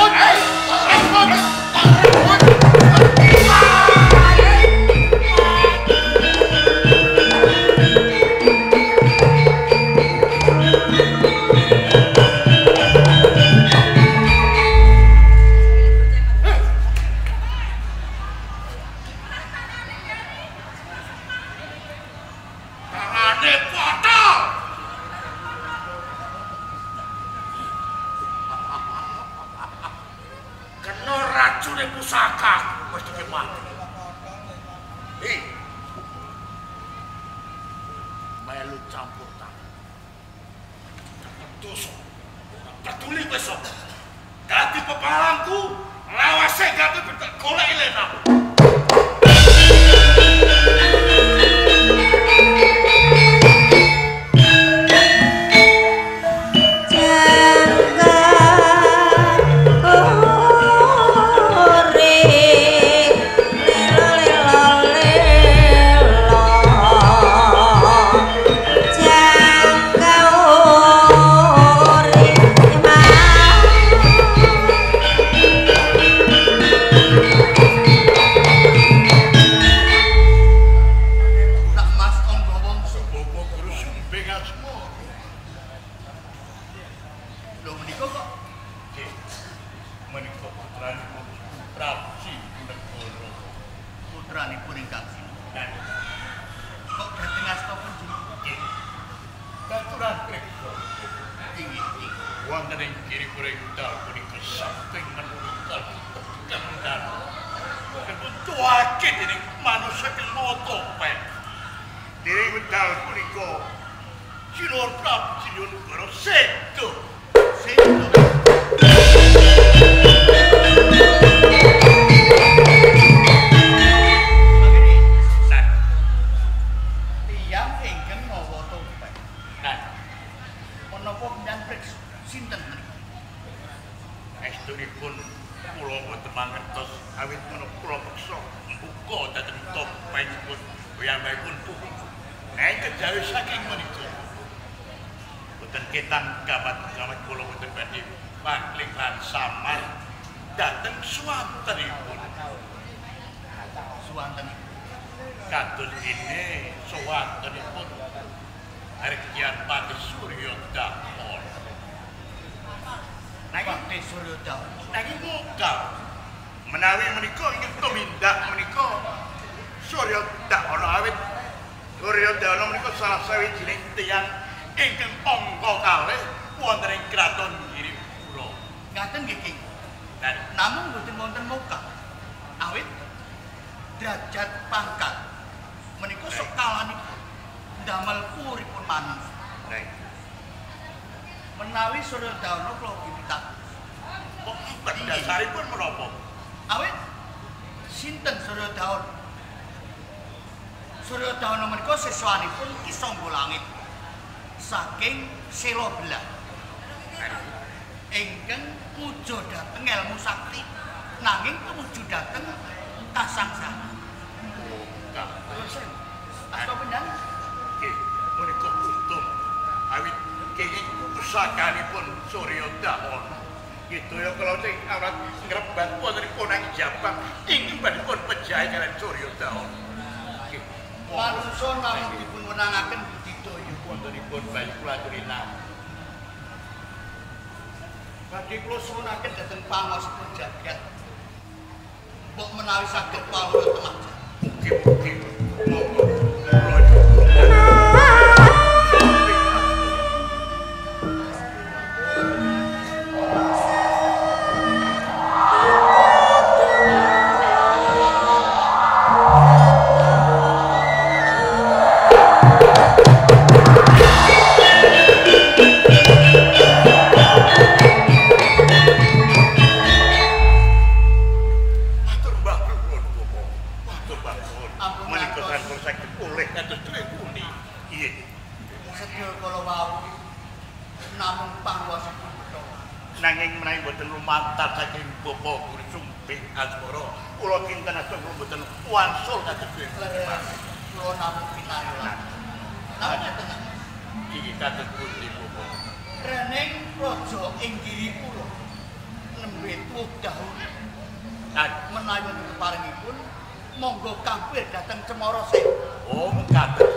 Sakanipun Surya Dahana. Gitu ya kalau sing awrat ngrebat wontenipun ing Jabang ing badipun pejahe kalian Surya Dahana. Manungsa namung dipun wenangaken budidaya wontenipun bayi kula aturina. Badhe kula suwunaken dhateng pangaospun jagat. Mbok menawi saged pawuh temah. Mugi-mugi monggo kula nanging menawi boten lumantar saking Bapak Guru Sumping Asmara kula kinten asring boten wansul kados kula namung pinayolan. Iki kados pundi Bapak? Rening raja ing giri kula nembe tuwuh dahun. Menawi keparingipun monggo kampir dhateng Cemara Sewu. Oh, kados.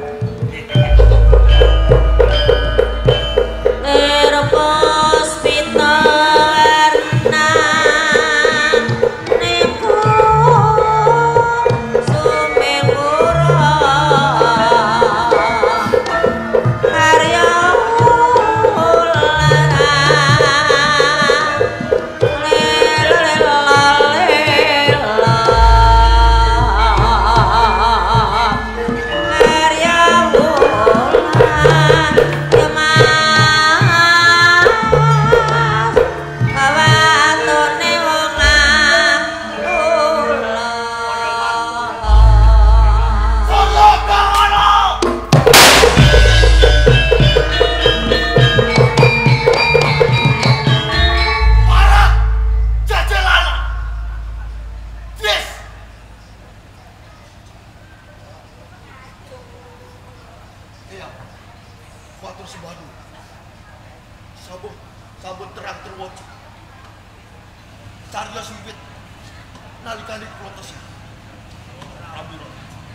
Sabun terang terwujud. Cariyos wiwit nalikane kula tesih. Prabu.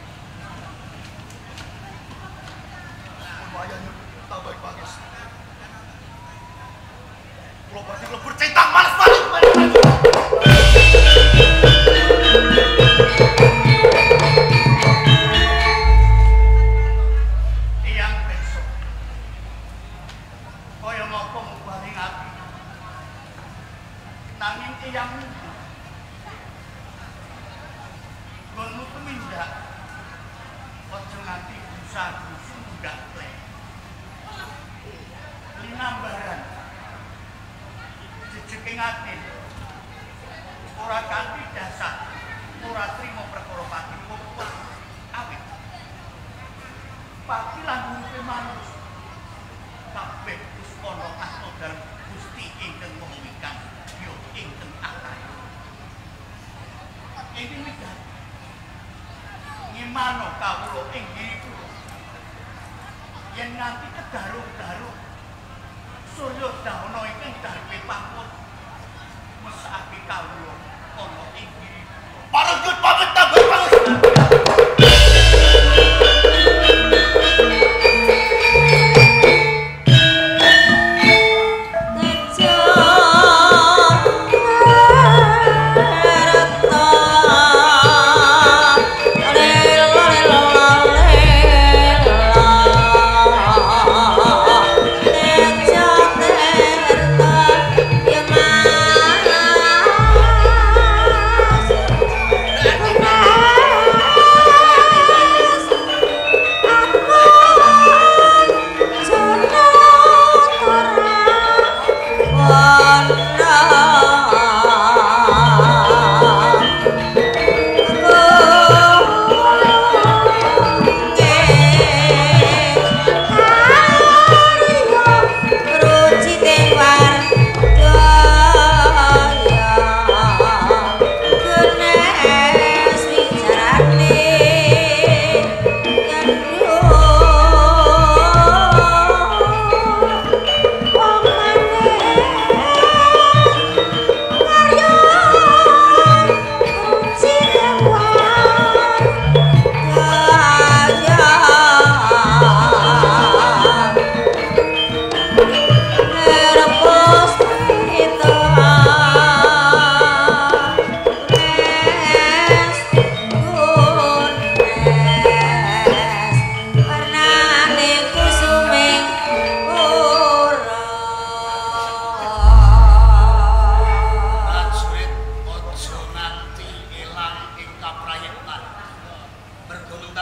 Lumayan tambah bagus. Kula badhe lebur centang males balik.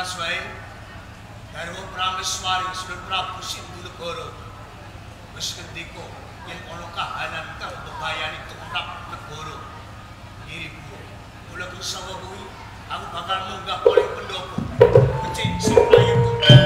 Welas wae garwa Prameswari Sunan Prabu Sindhunegara wis ngendika yen ana kahanan kang bebayani tumrap negara. Ibu, kula kusawa kuwi aku bakal munggah oleh pendopo. Becik sing ayu.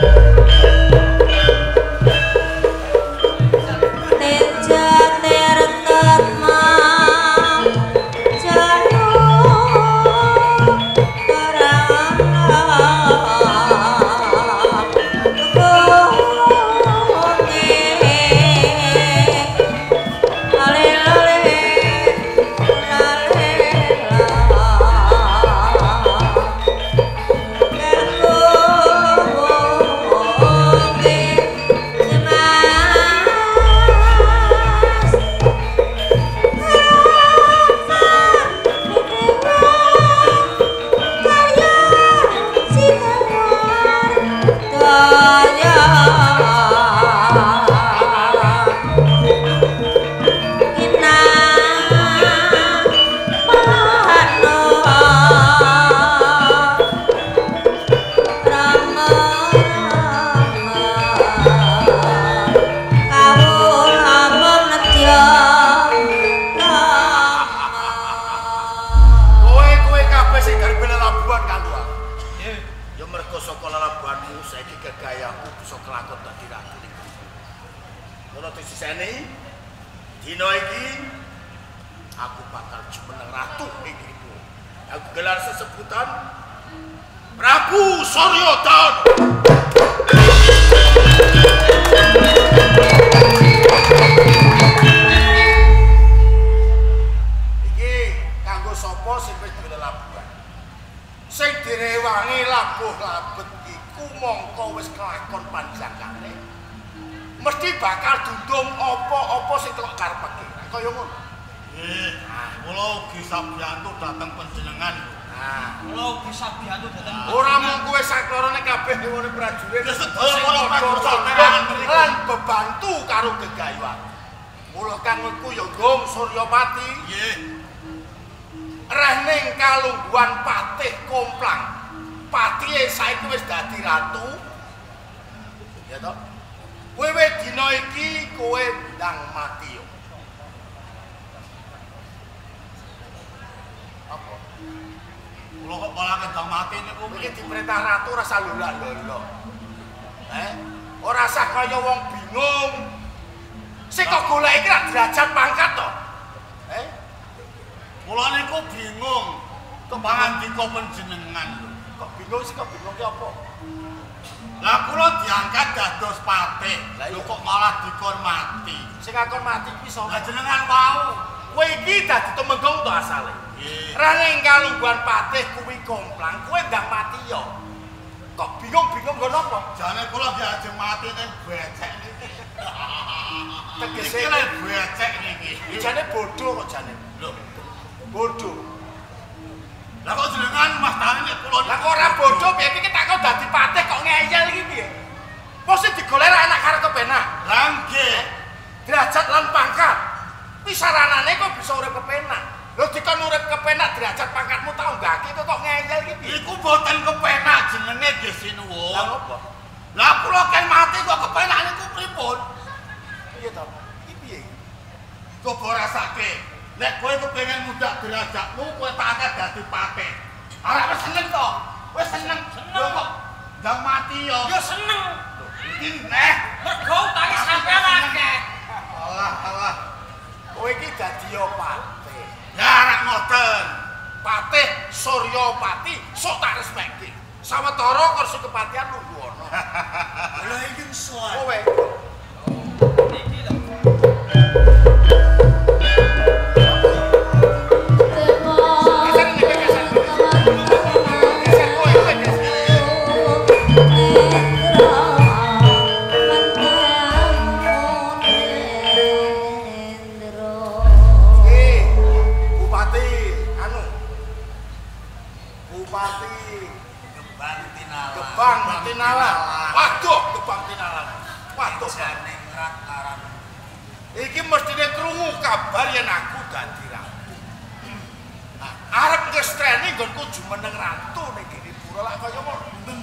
Iki mestine krungu kabar yen aku dadi ratu. Arep ngestreni nggonku jumeneng ratu ning kene pura lak kaya ngono.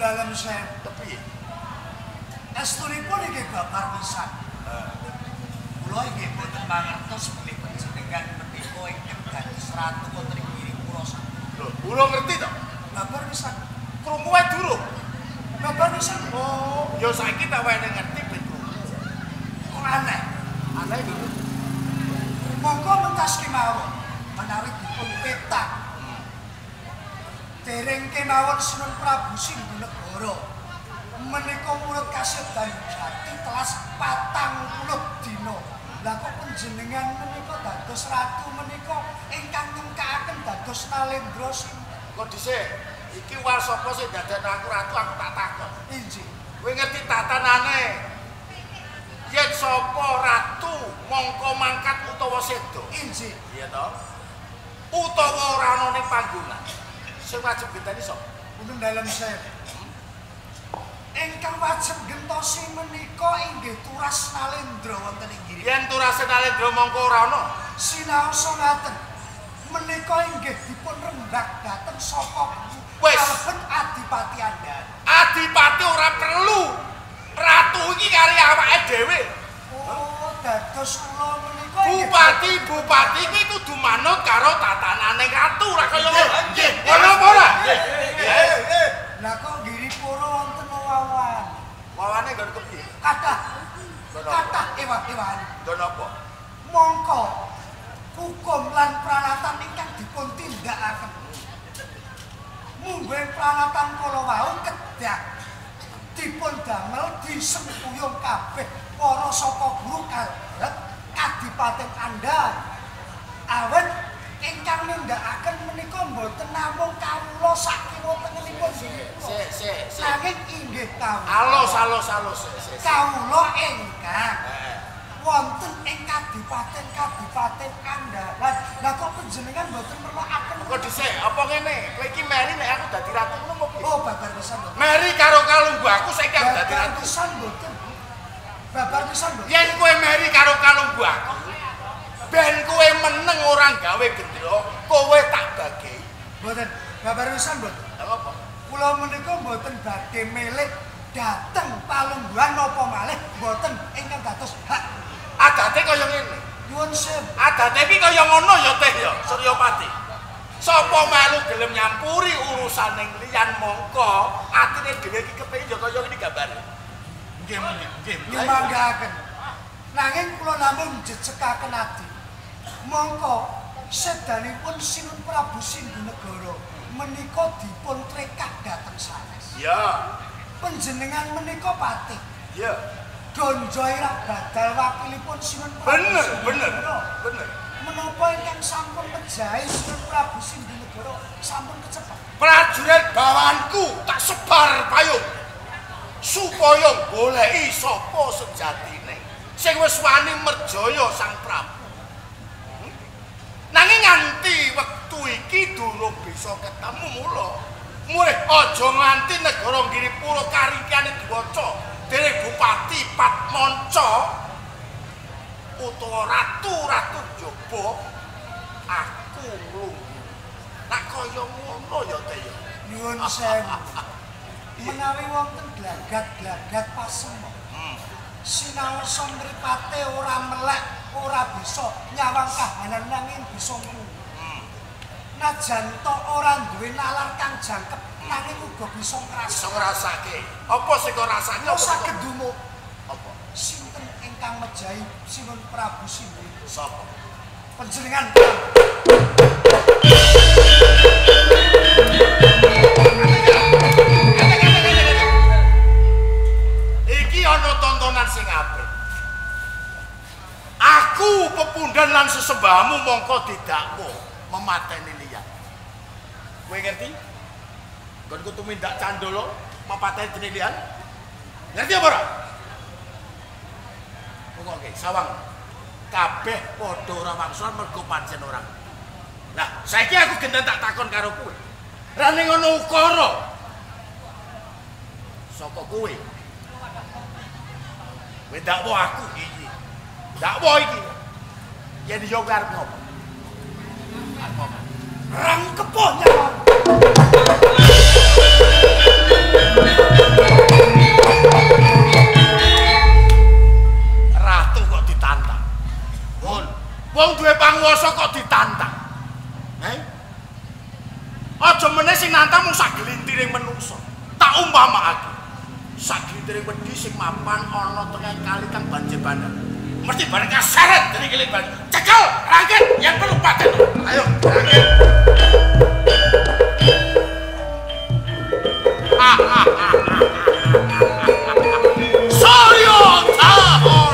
dalam saya tepi. Estunipun iki babar pisan. Kula iki boten mangertos bilih panjenengan menika ingkang dados ratu wonten ing ngiring kula sak. Lho, kula ngerti to? Babar pisan. Krungu wae durung. Babar pisan. Oh, ya saiki tak wae ngerti ben krungu. Kok aneh. Aneh lho. Monggo mentas kemawon menawi dipun petak. Dereng kemawon Sinun Prabu Sindhunegara menika murid kasedan jati telas 40 dina. Lah kok panjenengan menika dados ratu menika ingkang nyengkakaken dados Nalendra Sinten. Kok dhisik iki wal sapa sing dadekno aku ratu aku tak takon. Injih. Kowe ngerti tatanane? Yen sapa ratu mongko mangkat utawa sedo. Injih. Iya to? Utawa ora ana ning panggonan. Sing wajib genteni sapa? Punten dalem saya. Ingkang wajib gentosi menika inggih Turas Nalendra wonten ing nggih. Yen Turas Nalendra mongko ora ana. Sinaosa ngaten. Menika inggih dipun rembak dhateng sapa Wis. kalebet adipati Andhan. Adipati ora perlu. Ratu iki kari awake dhewe. Oh, dados kula menika inggih Bupati iki kudu manut karo tatanane ratu ora kaya nggih. Ono apa ora? Lah kok Giripura wonten wawan. Wawane nggon kepiye? Kathah ewah-ewahan. Nggon apa? Mongko hukum lan pranatan ingkang dipun tindakaken. Mungguing pranatan kala wau kedah dipun damel disempuyung kabeh para saka guru kalebet Kadipaten Andhan. Awet ingkang nindakaken menika mboten namung kawula sakiwa tengenipun Sik. nanging inggih kawula. Alus. Kawula ingkang wonten ing Kadipaten Andhan. Lah kok panjenengan mboten merlokaken Kok dhisik apa ngene? Kowe iki meri nek aku dadi ratu ngono apa piye? Oh, babar pisan mboten. Meri karo kalunggu aku saiki aku dadi Babar ratu. pisan mboten. Babar pisan mboten. Yen kowe meri karo kalunggu aku, ben kowe meneng ora gawe gendera, kowe tak bagi. Mboten. Babar pisan mboten. Apa? Kula menika mboten badhe milih dhateng palungguhan napa malih mboten ingkang dados hak. Adate kaya ngene. Nyuwun sewu. Adate iki kaya ngono ya Teh ya, Suryapati. Sapa melu gelem nyampuri urusane liyan mongko atine dhewe iki kepengin ya kaya ngene gambare. Nggih. Nyumanggaken. Nanging kula namung jejekaken adi. Mongko sedanipun Sinun Prabu Sindhunegara menika dipun trekah dhateng sanes. Ya. Panjenengan menika patih. Ya. Donjo irah badal wakilipun Sinun Prabu Bener. Menapa ingkang sampun mejahi Sinun Prabu Sindhunegara sampun kecepat. Prajurit bawanku tak sebar payung supaya goleki sapa sejatine sing wis wani merjaya Sang Prabu. Nanging nganti wektu iki durung bisa ketemu mulih aja nganti negara Giripura karikane diwaca dening Bupati Patmanca utawa ratu-ratu njaba aku mlungguh. Nak kaya ngono ya Teh ya. Nyuwun sewu. Menawi wonten glagat-glagat pasemo. Sinaosa mripate ora melek, ora bisa nyawang kahanan nanging bisa mung. Najan to ora duwe nalar kang jangkep nanging uga bisa Iso ngrasake. Apa sing kok rasake? Kok saged dumuk Apa? sinten ingkang mejahi Sinun Prabu Sindhunegara? Sapa? Panjenengan Iki ana tontonan sing apik. Aku pepundhen lan sesembahmu mongko didakwa memateni liyan. Kowe ngerti? Nggonku tumindak candala mepateni dene liyan. Ngerti apa ora? Ngoke, sawang. Kabeh padha ora wangsul mergo pancen ora. Lah, saiki aku genten tak takon karo kowe. Rane ngono ukara. Saka kowe. Kowe dakwa aku iki. Dakwa iki. Yen yo arep ngopo? Arep apa? rang kepo nyawa. namung sagelintiring menungsa. Tak umpamakake. Sagelintiring wedi sing mapan ana tengah kali kang banjir bandang. Mesti bareng kaseret dening kilik banjir. Cekel, rangkit yang perlu paten. Ayo, rangkit. Suryo tahor.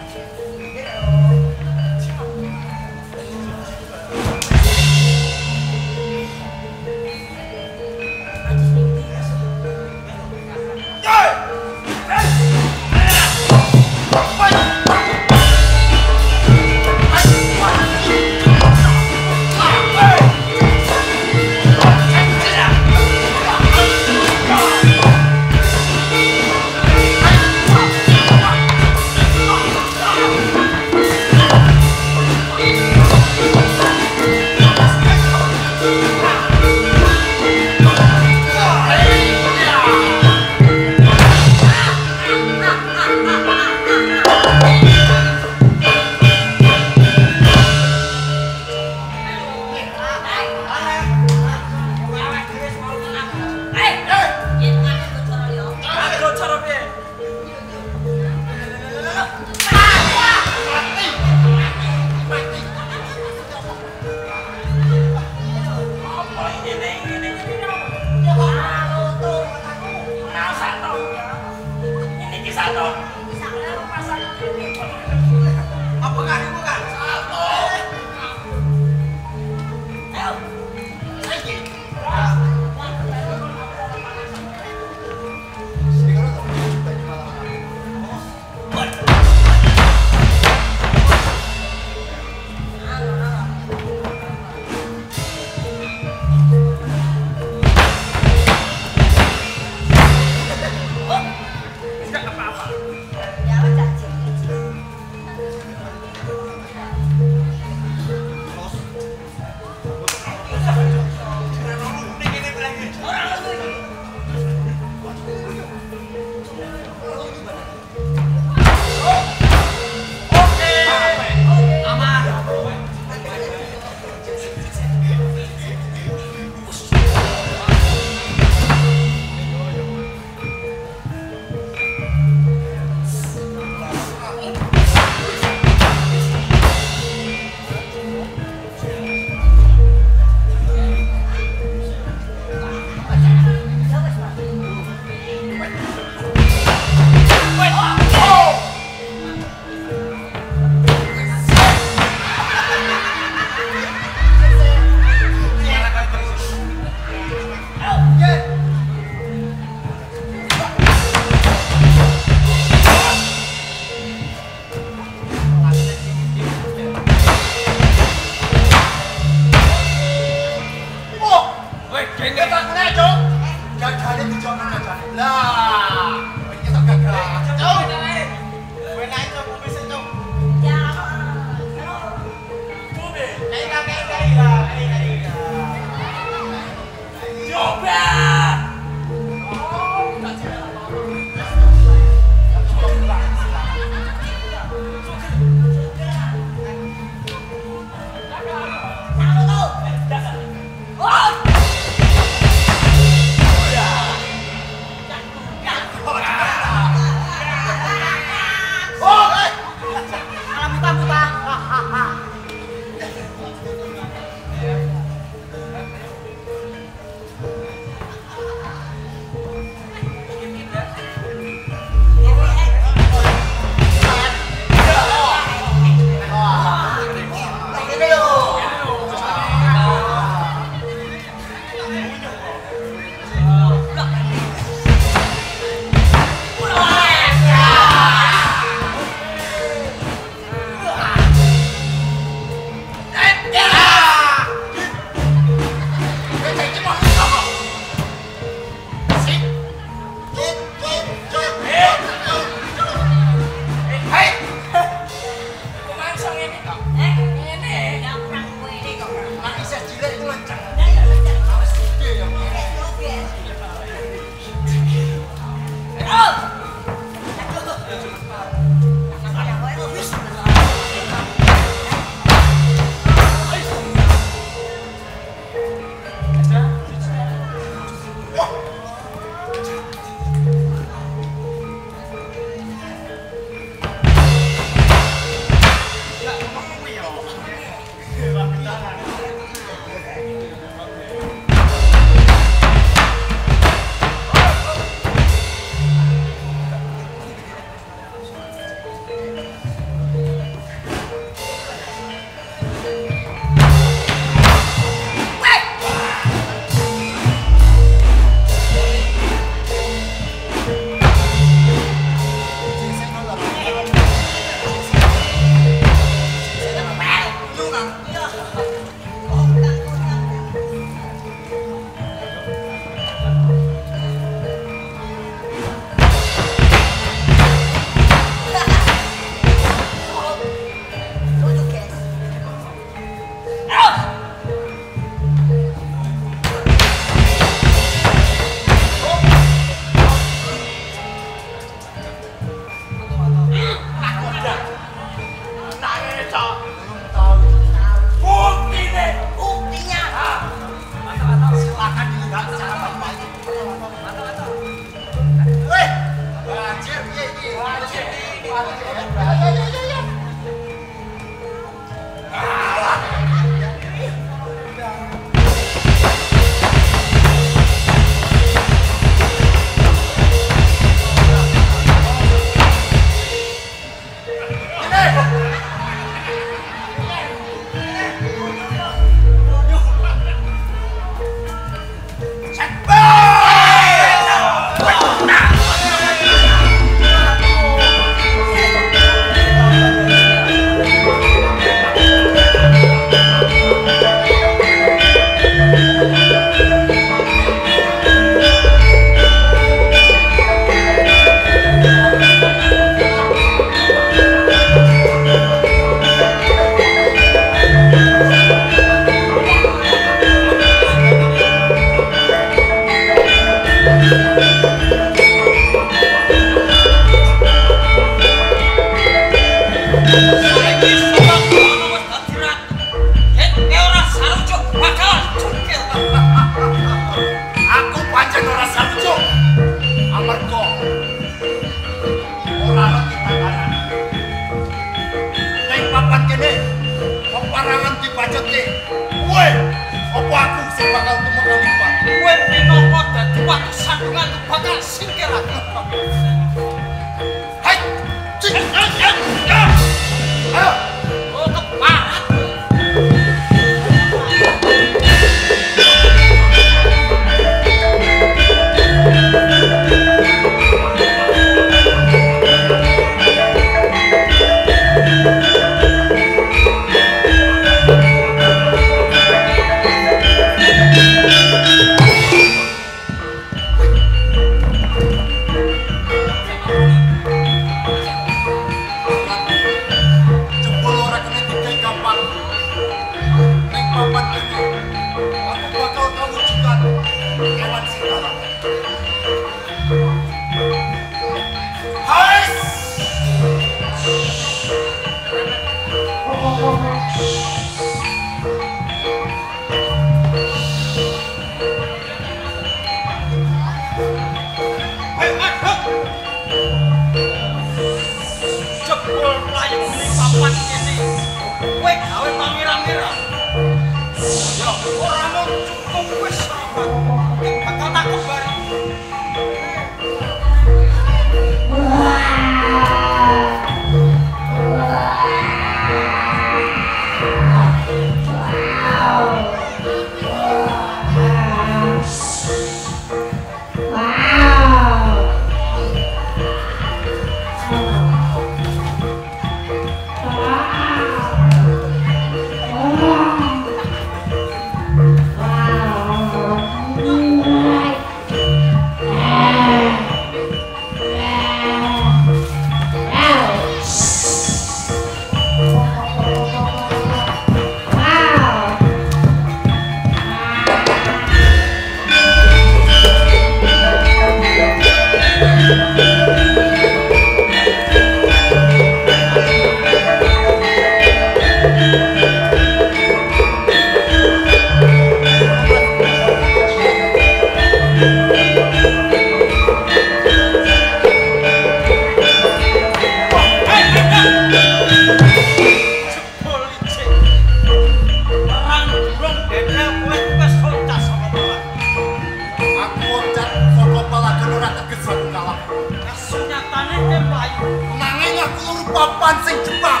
papan sing jepang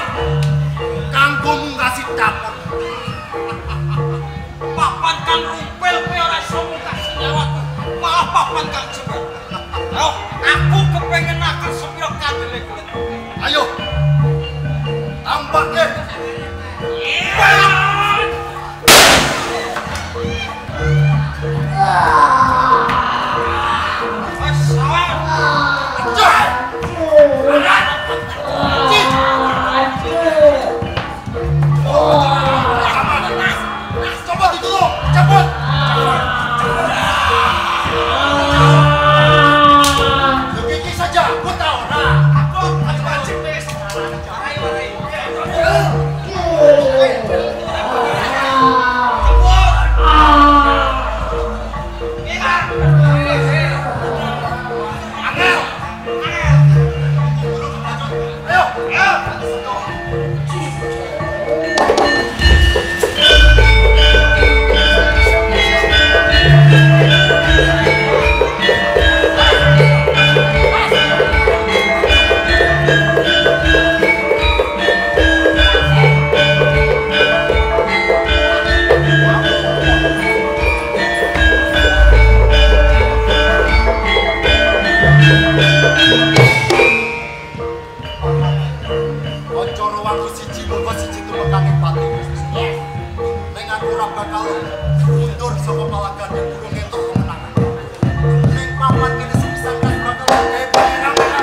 kanggo mungkasi dapur. Papan kang rumpel kowe ora iso mungkasi nyawaku, malah papan kang jepang. Ayo, aku kepengen akan sepiro kandele kulit. Ayo. Tambah ora bakal mundur saka palagan yang durung entuk kemenangan. Ning papan kene sepisan kan bakal gawe penang-penang.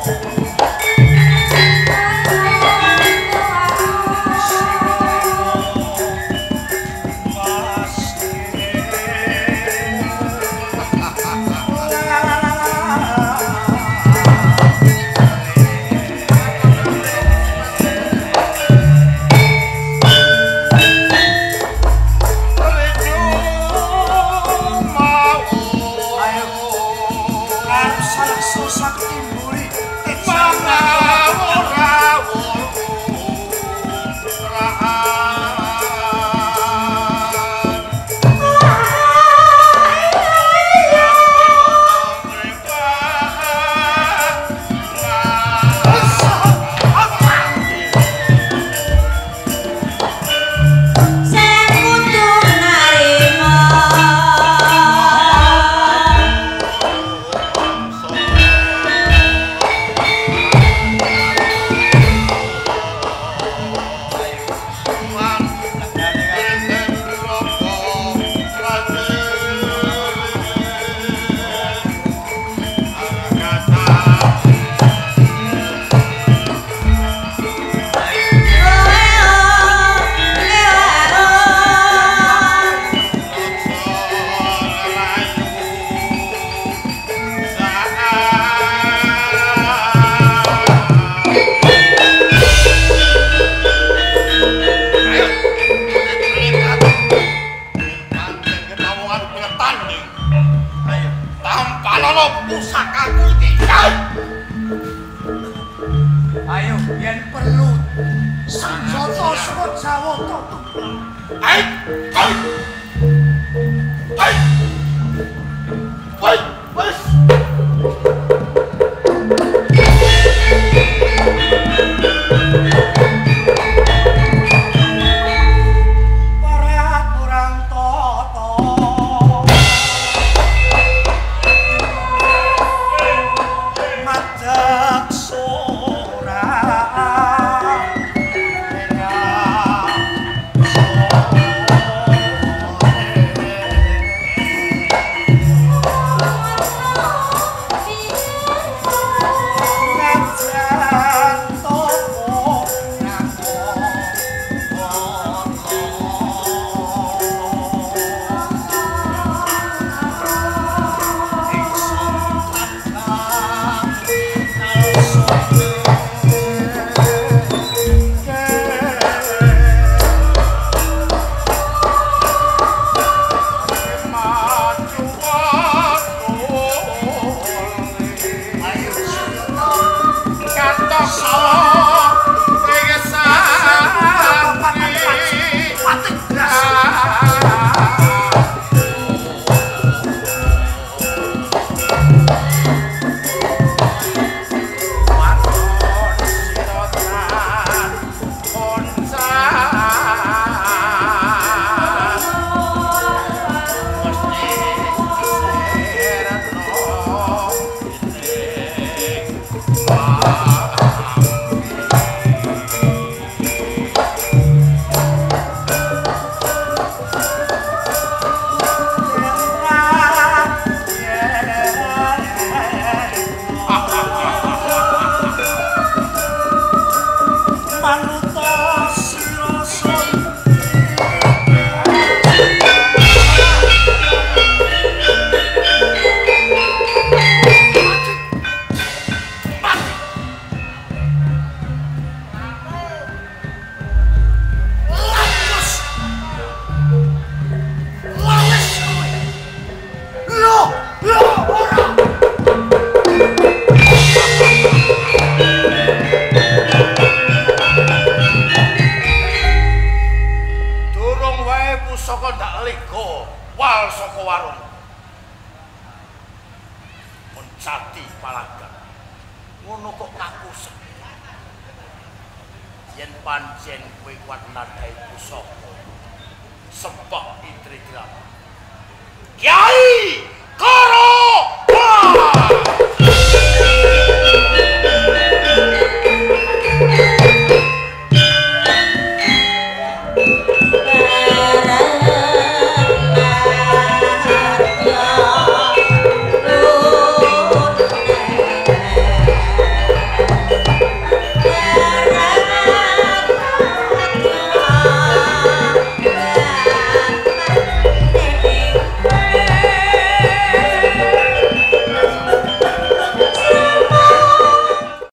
Kiai